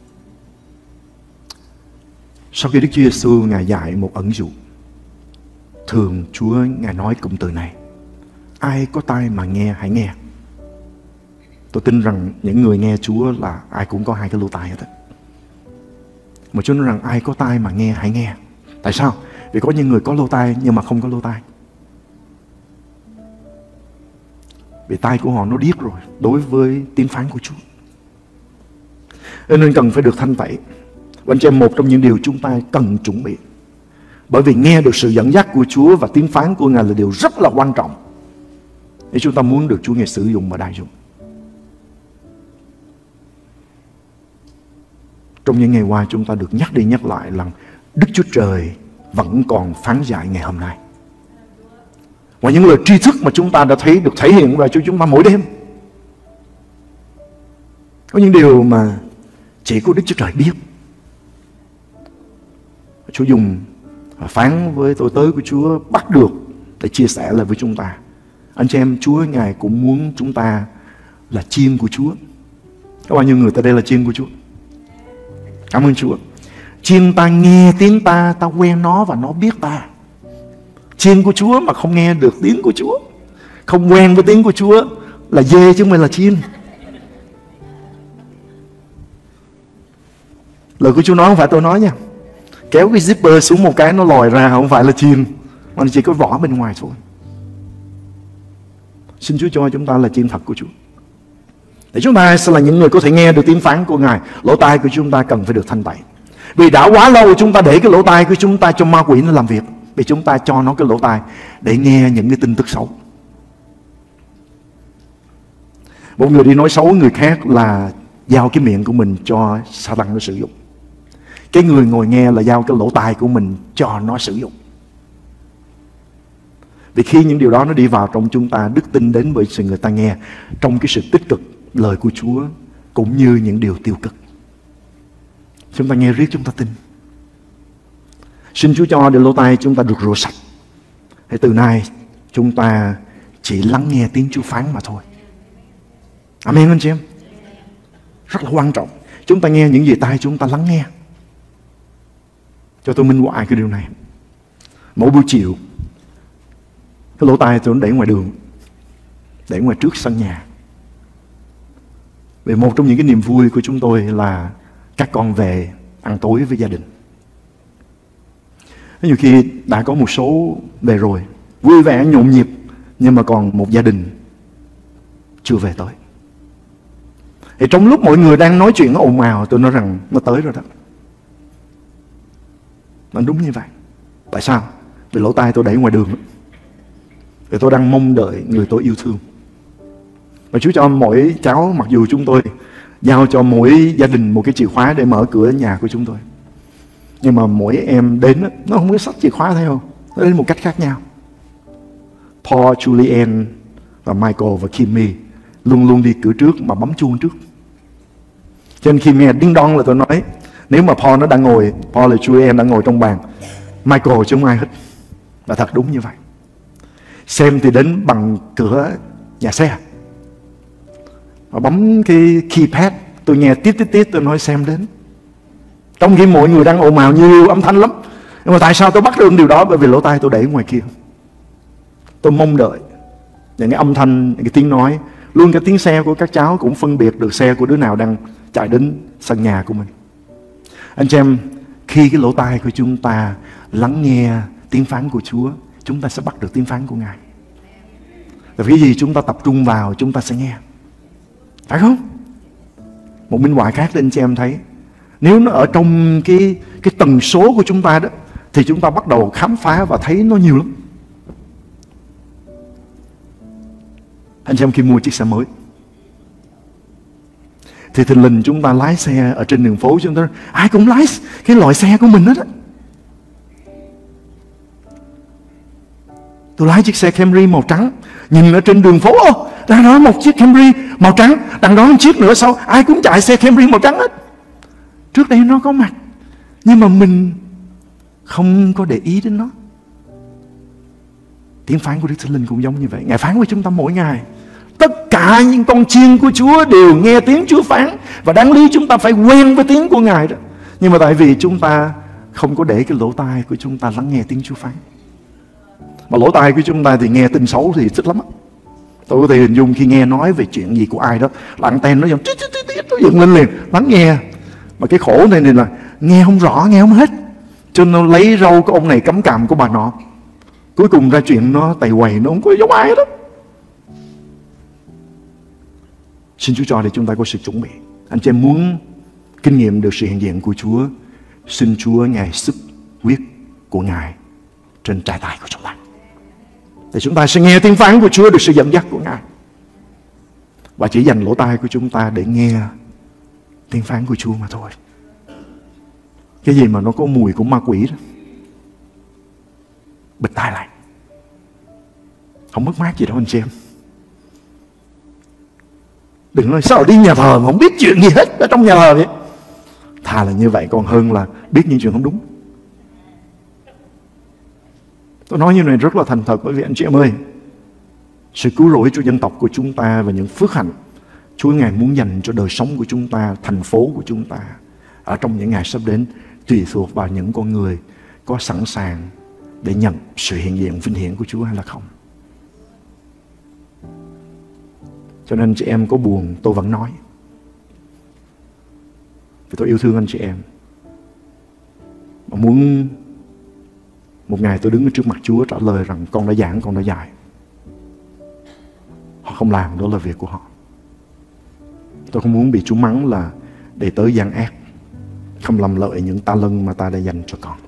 Sau khi Đức Chúa Giêsu Ngài dạy một ẩn dụ, thường Chúa Ngài nói cụm từ này: ai có tai mà nghe hãy nghe. Tôi tin rằng những người nghe Chúa là ai cũng có hai cái lỗ tai hết. Mà Chúa nói rằng ai có tai mà nghe hãy nghe. Tại sao? Vì có những người có lỗ tai nhưng mà không có lỗ tai. Vì tai của họ nó điếc rồi đối với tiếng phán của Chúa. Nên cần phải được thanh tẩy. Và anh chị em, một trong những điều chúng ta cần chuẩn bị, bởi vì nghe được sự dẫn dắt của Chúa và tiếng phán của Ngài là điều rất là quan trọng để chúng ta muốn được Chúa Ngài sử dụng và đại dụng. Trong những ngày qua chúng ta được nhắc đi nhắc lại là Đức Chúa Trời vẫn còn phán dạy ngày hôm nay. Và những lời tri thức mà chúng ta đã thấy được thể hiện ra cho chúng ta mỗi đêm. Có những điều mà chỉ có Đức Chúa Trời biết. Chúa dùng phán với tôi tớ của Chúa bắt được để chia sẻ lại với chúng ta. Anh chị em, Chúa Ngài cũng muốn chúng ta là chiên của Chúa. Có bao nhiêu người tại đây là chiên của Chúa? Cảm ơn Chúa. Chiên ta nghe tiếng ta, ta quen nó và nó biết ta. Chiên của Chúa mà không nghe được tiếng của Chúa, không quen với tiếng của Chúa là dê chứ không phải là chiên. Lời của Chúa nói không phải tôi nói nha. Kéo cái zipper xuống một cái nó lòi ra, không phải là chiên, mà chỉ có vỏ bên ngoài thôi. Xin Chúa cho chúng ta là chiên thật của Chúa, để chúng ta sẽ là những người có thể nghe được tiếng phán của Ngài. Lỗ tai của chúng ta cần phải được thanh tẩy. Vì đã quá lâu chúng ta để cái lỗ tai của chúng ta cho ma quỷ nó làm việc. Vì chúng ta cho nó cái lỗ tai để nghe những cái tin tức xấu. Một người đi nói xấu người khác là giao cái miệng của mình cho Satan nó sử dụng. Cái người ngồi nghe là giao cái lỗ tai của mình cho nó sử dụng. Vì khi những điều đó nó đi vào trong chúng ta, đức tin đến với sự người ta nghe trong cái sự tích cực lời của Chúa cũng như những điều tiêu cực. Chúng ta nghe riết chúng ta tin. Xin Chúa cho để lỗ tai chúng ta được rửa sạch. Hãy từ nay chúng ta chỉ lắng nghe tiếng Chúa phán mà thôi. Amen anh chị em. Rất là quan trọng. Chúng ta nghe những gì tai chúng ta lắng nghe. Cho tôi minh họa cái điều này. Mỗi buổi chiều, cái lỗ tai tôi để ngoài đường, để ngoài trước sân nhà. Vì một trong những cái niềm vui của chúng tôi là các con về ăn tối với gia đình. Nhiều khi đã có một số về rồi, vui vẻ, nhộn nhịp, nhưng mà còn một gia đình chưa về tới. Thì trong lúc mọi người đang nói chuyện nó ồn ào, tôi nói rằng nó tới rồi đó. Nó đúng như vậy. Tại sao? Vì lỗ tai tôi để ngoài đường. Vì tôi đang mong đợi người tôi yêu thương. Và Chúa cho mỗi cháu, mặc dù chúng tôi giao cho mỗi gia đình một cái chìa khóa để mở cửa nhà của chúng tôi, nhưng mà mỗi em đến nó không có xách chìa khóa theo, nó đến một cách khác nhau. Paul, Julianne và Michael và Kimmy luôn luôn đi cửa trước mà bấm chuông trước. Cho nên khi nghe đinh đon là tôi nói, nếu mà Paul nó đang ngồi, Paul là Julianne đang ngồi trong bàn, Michael chứ không ai hết. Và thật đúng như vậy. Xem thì đến bằng cửa nhà xe, và bấm cái keypad, tôi nghe tít tít tít, tôi nói xem đến. Trong khi mọi người đang ồn ào nhiều âm thanh lắm. Nhưng mà tại sao tôi bắt được điều đó? Bởi vì lỗ tai tôi để ngoài kia. Tôi mong đợi những cái âm thanh, những cái tiếng nói. Luôn cái tiếng xe của các cháu cũng phân biệt được xe của đứa nào đang chạy đến sân nhà của mình. Anh chị em, khi cái lỗ tai của chúng ta lắng nghe tiếng phán của Chúa, chúng ta sẽ bắt được tiếng phán của Ngài. Và cái gì chúng ta tập trung vào, chúng ta sẽ nghe. Phải không? Một minh họa khác để anh chị em thấy. Nếu nó ở trong cái, cái tần số của chúng ta đó, thì chúng ta bắt đầu khám phá và thấy nó nhiều lắm. Anh chị em khi mua chiếc xe mới, thì thình lình chúng ta lái xe ở trên đường phố, chúng ta ai cũng lái cái loại xe của mình hết á. Tôi lái chiếc xe Camry màu trắng, nhìn ở trên đường phố, ô, ra đó một chiếc Camry màu trắng, đằng đó một chiếc nữa, sau ai cũng chạy xe Camry màu trắng hết. Trước đây nó có mặt, nhưng mà mình không có để ý đến nó. Tiếng phán của Đức Thánh Linh cũng giống như vậy. Ngài phán với chúng ta mỗi ngày. Tất cả những con chiên của Chúa đều nghe tiếng Chúa phán, và đáng lý chúng ta phải quen với tiếng của Ngài đó. Nhưng mà tại vì chúng ta không có để cái lỗ tai của chúng ta lắng nghe tiếng Chúa phán. Mà lỗ tai của chúng ta thì nghe tin xấu thì thích lắm á. Tôi có thể hình dung khi nghe nói về chuyện gì của ai đó, là anten nó tít tít tít tít, nó dựng lên liền, lắng nghe. Mà cái khổ này, này là nghe không rõ, nghe không hết. Cho nên nó lấy râu của ông này cắm cằm của bà nọ. Cuối cùng ra chuyện nó tày quầy, nó không có giống ai đó. Xin Chúa cho để chúng ta có sự chuẩn bị. Anh chị em muốn kinh nghiệm được sự hiện diện của Chúa, xin Chúa Ngài sức huyết của Ngài trên trái tay của chúng ta, để chúng ta sẽ nghe tiếng phán của Chúa, được sự dẫn dắt của Ngài, và chỉ dành lỗ tai của chúng ta để nghe tiếng phán của Chúa mà thôi. Cái gì mà nó có mùi của ma quỷ đó, bịt tai lại, không mất mát gì đâu anh chị em. Đừng nói sao đi nhà thờ mà không biết chuyện gì hết ở trong nhà thờ vậy. Thà là như vậy còn hơn là biết những chuyện không đúng. Tôi nói như này rất là thành thật, bởi vì anh chị em ơi, sự cứu rỗi cho dân tộc của chúng ta và những phước hạnh Chúa Ngài muốn dành cho đời sống của chúng ta, thành phố của chúng ta ở trong những ngày sắp đến, tùy thuộc vào những con người có sẵn sàng để nhận sự hiện diện vinh hiển của Chúa hay là không. Cho nên chị em có buồn tôi vẫn nói, vì tôi yêu thương anh chị em. Mà muốn một ngày tôi đứng ở trước mặt Chúa trả lời rằng con đã giảng, con đã dạy. Họ không làm, đó là việc của họ. Tôi không muốn bị Chúa mắng là để tới gian ác, không làm lợi những ta lân mà ta đã dành cho con.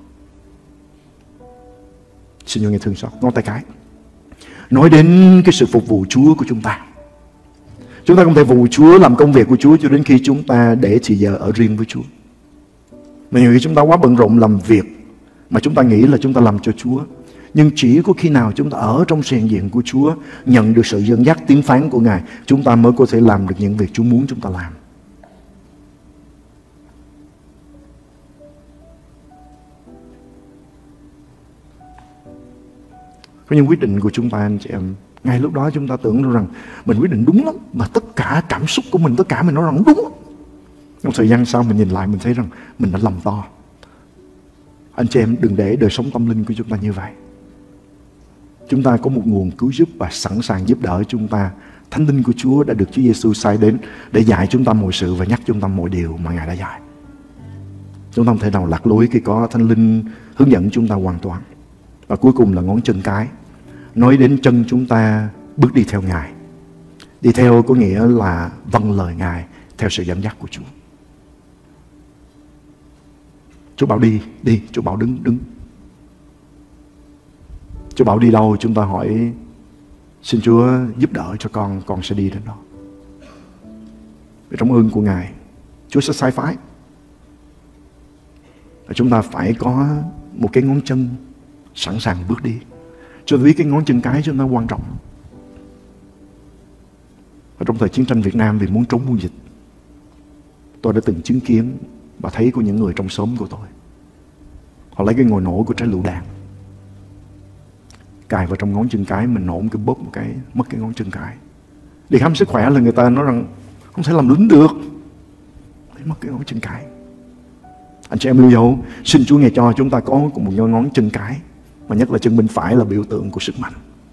Xin Chúa nghe thương xót. Nói tay cái, nói đến cái sự phục vụ Chúa của chúng ta. Chúng ta không thể phục vụ Chúa, làm công việc của Chúa cho đến khi chúng ta để thì giờ ở riêng với Chúa. Mà nhiều khi chúng ta quá bận rộn làm việc mà chúng ta nghĩ là chúng ta làm cho Chúa. Nhưng chỉ có khi nào chúng ta ở trong sự hiện diện của Chúa, nhận được sự dẫn dắt tiếng phán của Ngài, chúng ta mới có thể làm được những việc Chúa muốn chúng ta làm. Có những quyết định của chúng ta anh chị em, ngay lúc đó chúng ta tưởng rằng mình quyết định đúng lắm, mà tất cả cảm xúc của mình, tất cả mình nói rằng đúng. Trong thời gian sau mình nhìn lại mình thấy rằng mình đã lầm to. Anh chị em đừng để đời sống tâm linh của chúng ta như vậy. Chúng ta có một nguồn cứu giúp và sẵn sàng giúp đỡ chúng ta. Thánh linh của Chúa đã được Chúa Giêsu sai đến để dạy chúng ta mọi sự và nhắc chúng ta mọi điều mà Ngài đã dạy. Chúng ta không thể nào lạc lối khi có Thánh linh hướng dẫn chúng ta hoàn toàn. Và cuối cùng là ngón chân cái, nói đến chân chúng ta bước đi theo Ngài. Đi theo có nghĩa là vâng lời Ngài theo sự dẫn dắt của Chúa. Chúa bảo đi, đi. Chúa bảo đứng, đứng. Chúa bảo đi đâu, chúng ta hỏi xin Chúa giúp đỡ cho con, con sẽ đi đến đó. Vì trong ơn của Ngài, Chúa sẽ sai phái. Và chúng ta phải có một cái ngón chân sẵn sàng bước đi. Cho vì cái ngón chân cái chúng ta quan trọng. Và trong thời chiến tranh Việt Nam, vì muốn trốn buôn dịch, tôi đã từng chứng kiến và thấy của những người trong xóm của tôi. Họ lấy cái ngòi nổ của trái lựu đạn cài vào trong ngón chân cái, mình nổ một cái bóp một cái, mất cái ngón chân cái. Đi khám sức khỏe là người ta nói rằng không thể làm lính được, mất cái ngón chân cái. Anh chị em lưu dấu, xin Chúa nghe cho chúng ta có một ngón chân cái, mà nhất là chân bên phải là biểu tượng của sức mạnh,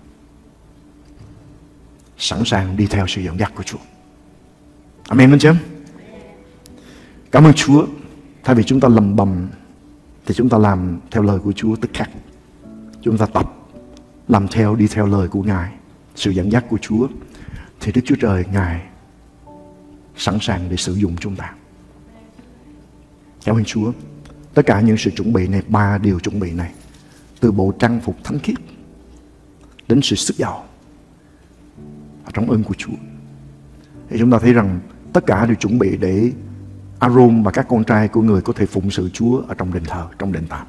sẵn sàng đi theo sự dẫn dắt của Chúa. Amen anh chị em. Cảm ơn Chúa. Thay vì chúng ta lầm bầm thì chúng ta làm theo lời của Chúa tức khắc. Chúng ta tập làm theo, đi theo lời của Ngài, sự dẫn dắt của Chúa, thì Đức Chúa Trời Ngài sẵn sàng để sử dụng chúng ta. Cảm ơn Chúa. Tất cả những sự chuẩn bị này, ba điều chuẩn bị này, từ bộ trang phục thánh khiết đến sự sức giàu ở trong ơn của Chúa, thì chúng ta thấy rằng tất cả đều chuẩn bị để Aaron và các con trai của người có thể phụng sự Chúa ở trong đền thờ, trong đền tạm.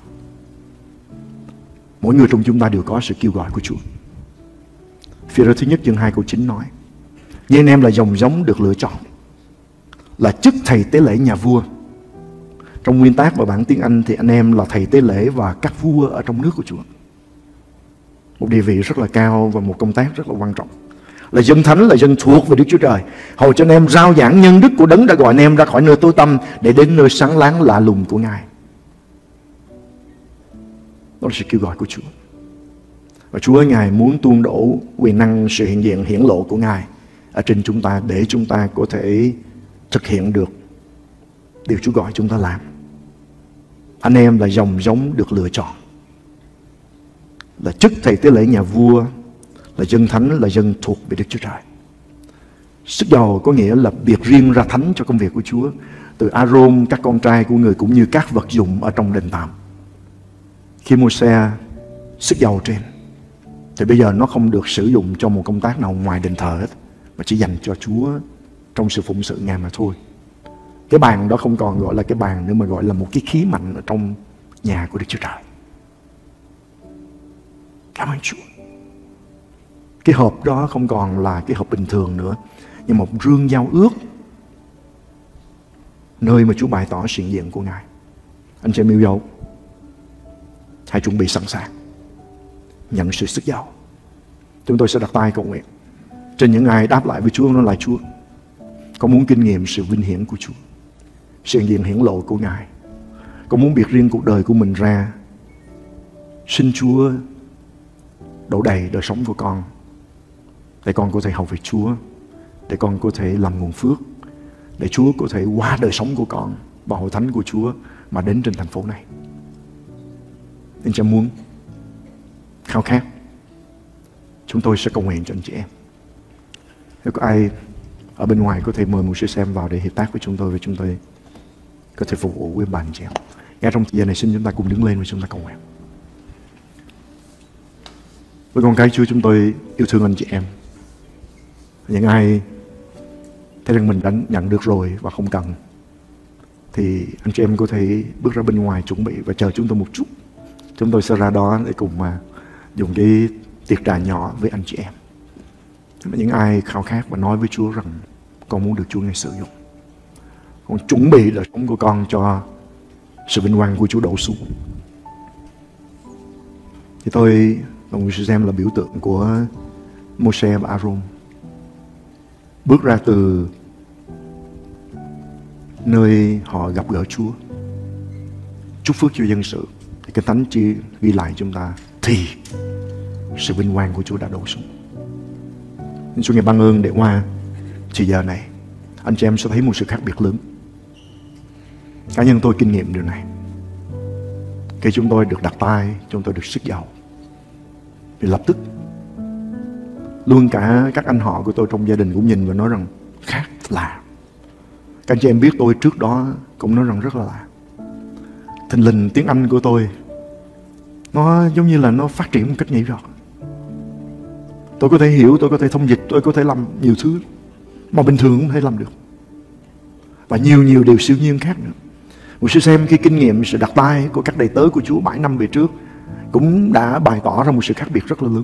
Mỗi người trong chúng ta đều có sự kêu gọi của Chúa. Phi-rơ thứ nhất chương hai câu chín nói: nhưng anh em là dòng giống được lựa chọn, là chức thầy tế lễ nhà vua. Trong nguyên tác và bản tiếng Anh thì anh em là thầy tế lễ và các vua ở trong nước của Chúa. Một địa vị rất là cao và một công tác rất là quan trọng. Là dân thánh, là dân thuộc về Đức Chúa Trời, hầu cho anh em rao giảng nhân đức của Đấng đã gọi anh em ra khỏi nơi tối tăm để đến nơi sáng láng lạ lùng của Ngài. Đó là sự kêu gọi của Chúa. Và Chúa Ngài muốn tuôn đổ quyền năng, sự hiện diện hiển lộ của Ngài ở trên chúng ta, để chúng ta có thể thực hiện được điều Chúa gọi chúng ta làm. Anh em là dòng giống được lựa chọn, là chức thầy tế lễ nhà vua, là dân thánh, là dân thuộc về Đức Chúa Trời. Sức giàu có nghĩa là biệt riêng ra thánh cho công việc của Chúa. Từ Aaron, các con trai của người cũng như các vật dụng ở trong đền tạm. Khi Môi-se sức giàu trên, thì bây giờ nó không được sử dụng cho một công tác nào ngoài đền thờ hết, mà chỉ dành cho Chúa trong sự phụng sự Ngài mà thôi. Cái bàn đó không còn gọi là cái bàn nữa, mà gọi là một cái khí mạnh ở trong nhà của Đức Chúa Trời. Cảm ơn Chúa. Cái hộp đó không còn là cái hộp bình thường nữa, nhưng một rương giao ước, nơi mà Chúa bày tỏ sự hiện diện của Ngài. Anh chị em yêu dấu, hãy chuẩn bị sẵn sàng nhận sự sức giàu. Chúng tôi sẽ đặt tay cầu nguyện. Trên những ai đáp lại với Chúa, nói lại: Chúa, Con muốn kinh nghiệm sự vinh hiển của Chúa, sự hiện diện hiển lộ của Ngài. Con muốn biệt riêng cuộc đời của mình ra. Xin Chúa đổ đầy đời sống của con, để con có thể học về Chúa, để con có thể làm nguồn phước, để Chúa có thể qua đời sống của con và hội thánh của Chúa mà đến trên thành phố này. Anh chị em muốn khao khát, chúng tôi sẽ cầu nguyện cho anh chị em. Nếu có ai ở bên ngoài có thể mời một sư xem vào để hợp tác với chúng tôi, và chúng tôi có thể phục vụ với bạn chị em. Ngay trong giờ này xin chúng ta cùng đứng lên và chúng ta cầu nguyện. Với con cái Chúa, chúng tôi yêu thương anh chị em. Những ai thấy rằng mình đã nhận được rồi và không cần, thì anh chị em có thể bước ra bên ngoài chuẩn bị và chờ chúng tôi một chút. Chúng tôi sẽ ra đó để cùng mà dùng cái tiệc trà nhỏ với anh chị em. Những ai khao khát và nói với Chúa rằng con muốn được Chúa Ngài sử dụng, con chuẩn bị đời sống của con cho sự vinh quang của Chúa đổ xuống, thì tôi và người sẽ xem là biểu tượng của Môi-se và A-rôn bước ra từ nơi họ gặp gỡ Chúa, chúc phước cho dân sự. Thì cái Thánh chỉ ghi lại chúng ta thì sự vinh quang của Chúa đã đổ xuống. Nên Chúa Ngài ban ơn để qua chỉ giờ này anh chị em sẽ thấy một sự khác biệt lớn. Cá nhân tôi kinh nghiệm điều này. Khi chúng tôi được đặt tay, chúng tôi được sức giàu, thì lập tức luôn cả các anh họ của tôi trong gia đình cũng nhìn và nói rằng khác lạ. Các anh chị em biết tôi trước đó cũng nói rằng rất là lạ. Thình lình tiếng Anh của tôi nó giống như là nó phát triển một cách nhảy vọt. Tôi có thể hiểu, tôi có thể thông dịch, tôi có thể làm nhiều thứ mà bình thường cũng thể làm được. Và nhiều nhiều điều siêu nhiên khác nữa. Một sư xem khi kinh nghiệm sự đặt tay của các đầy tớ của Chúa bảy năm về trước cũng đã bày tỏ ra một sự khác biệt rất là lớn.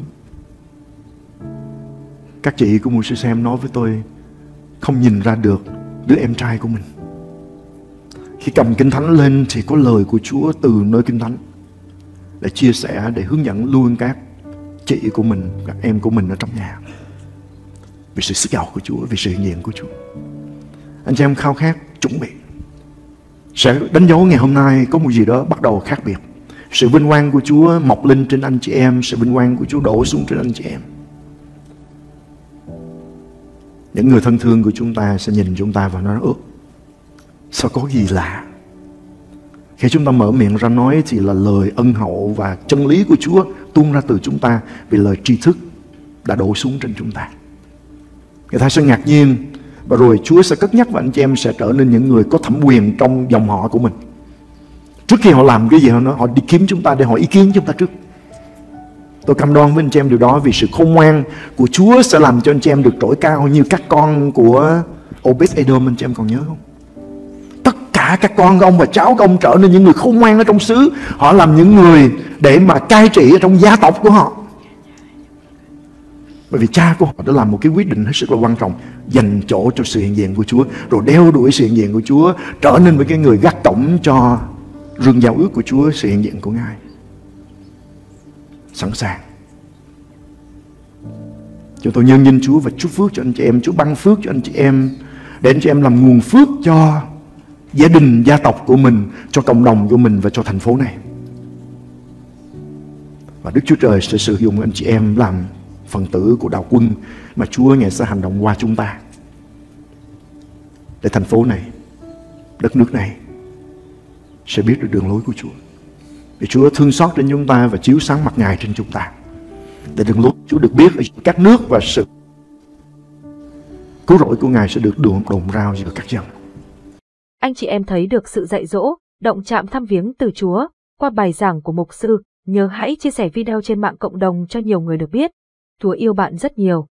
Các chị của một sư xem nói với tôi không nhìn ra được đứa em trai của mình. Khi cầm Kinh Thánh lên thì có lời của Chúa từ nơi Kinh Thánh để chia sẻ, để hướng dẫn luôn các chị của mình, các em của mình ở trong nhà vì sự sức giàu của Chúa, vì sự hiện diện của Chúa. Anh chị em khao khát chuẩn bị sẽ đánh dấu ngày hôm nay có một gì đó bắt đầu khác biệt. Sự vinh quang của Chúa mọc lên trên anh chị em, sự vinh quang của Chúa đổ xuống trên anh chị em. Những người thân thương của chúng ta sẽ nhìn chúng ta và nói: ơ, sao có gì lạ? Khi chúng ta mở miệng ra nói thì là lời ân hậu và chân lý của Chúa tuôn ra từ chúng ta, vì lời tri thức đã đổ xuống trên chúng ta. Người ta sẽ ngạc nhiên, và rồi Chúa sẽ cất nhắc và anh chị em sẽ trở nên những người có thẩm quyền trong dòng họ của mình. Trước khi họ làm cái gì, họ nói họ đi kiếm chúng ta để hỏi ý kiến chúng ta trước. Tôi cam đoan với anh chị em điều đó, vì sự khôn ngoan của Chúa sẽ làm cho anh chị em được trỗi cao như các con của Obed-Edom. Anh chị em còn nhớ không? Tất cả các con của ông và cháu của ông trở nên những người khôn ngoan ở trong xứ. Họ làm những người để mà cai trị ở trong gia tộc của họ, bởi vì cha của họ đã làm một cái quyết định hết sức là quan trọng, dành chỗ cho sự hiện diện của Chúa, rồi đeo đuổi sự hiện diện của Chúa, trở nên với cái người gác cổng cho rừng giao ước của Chúa, sự hiện diện của Ngài. Sẵn sàng. Chúng tôi nhân danh Chúa và chúc phước cho anh chị em. Chúa ban phước cho anh chị em, để anh chị em làm nguồn phước cho gia đình, gia tộc của mình, cho cộng đồng của mình và cho thành phố này. Và Đức Chúa Trời sẽ sử dụng anh chị em làm phần tử của đạo quân mà Chúa Ngài sẽ hành động qua chúng ta, để thành phố này, đất nước này sẽ biết được đường lối của Chúa. Để Chúa thương xót đến chúng ta và chiếu sáng mặt Ngài trên chúng ta, để đường lối Chúa được biết ở các nước, và sự cứu rỗi của Ngài sẽ được đồn đồn rao giữa các dân. Anh chị em thấy được sự dạy dỗ, động chạm thăm viếng từ Chúa qua bài giảng của mục sư, nhớ hãy chia sẻ video trên mạng cộng đồng cho nhiều người được biết. Chúa yêu bạn rất nhiều.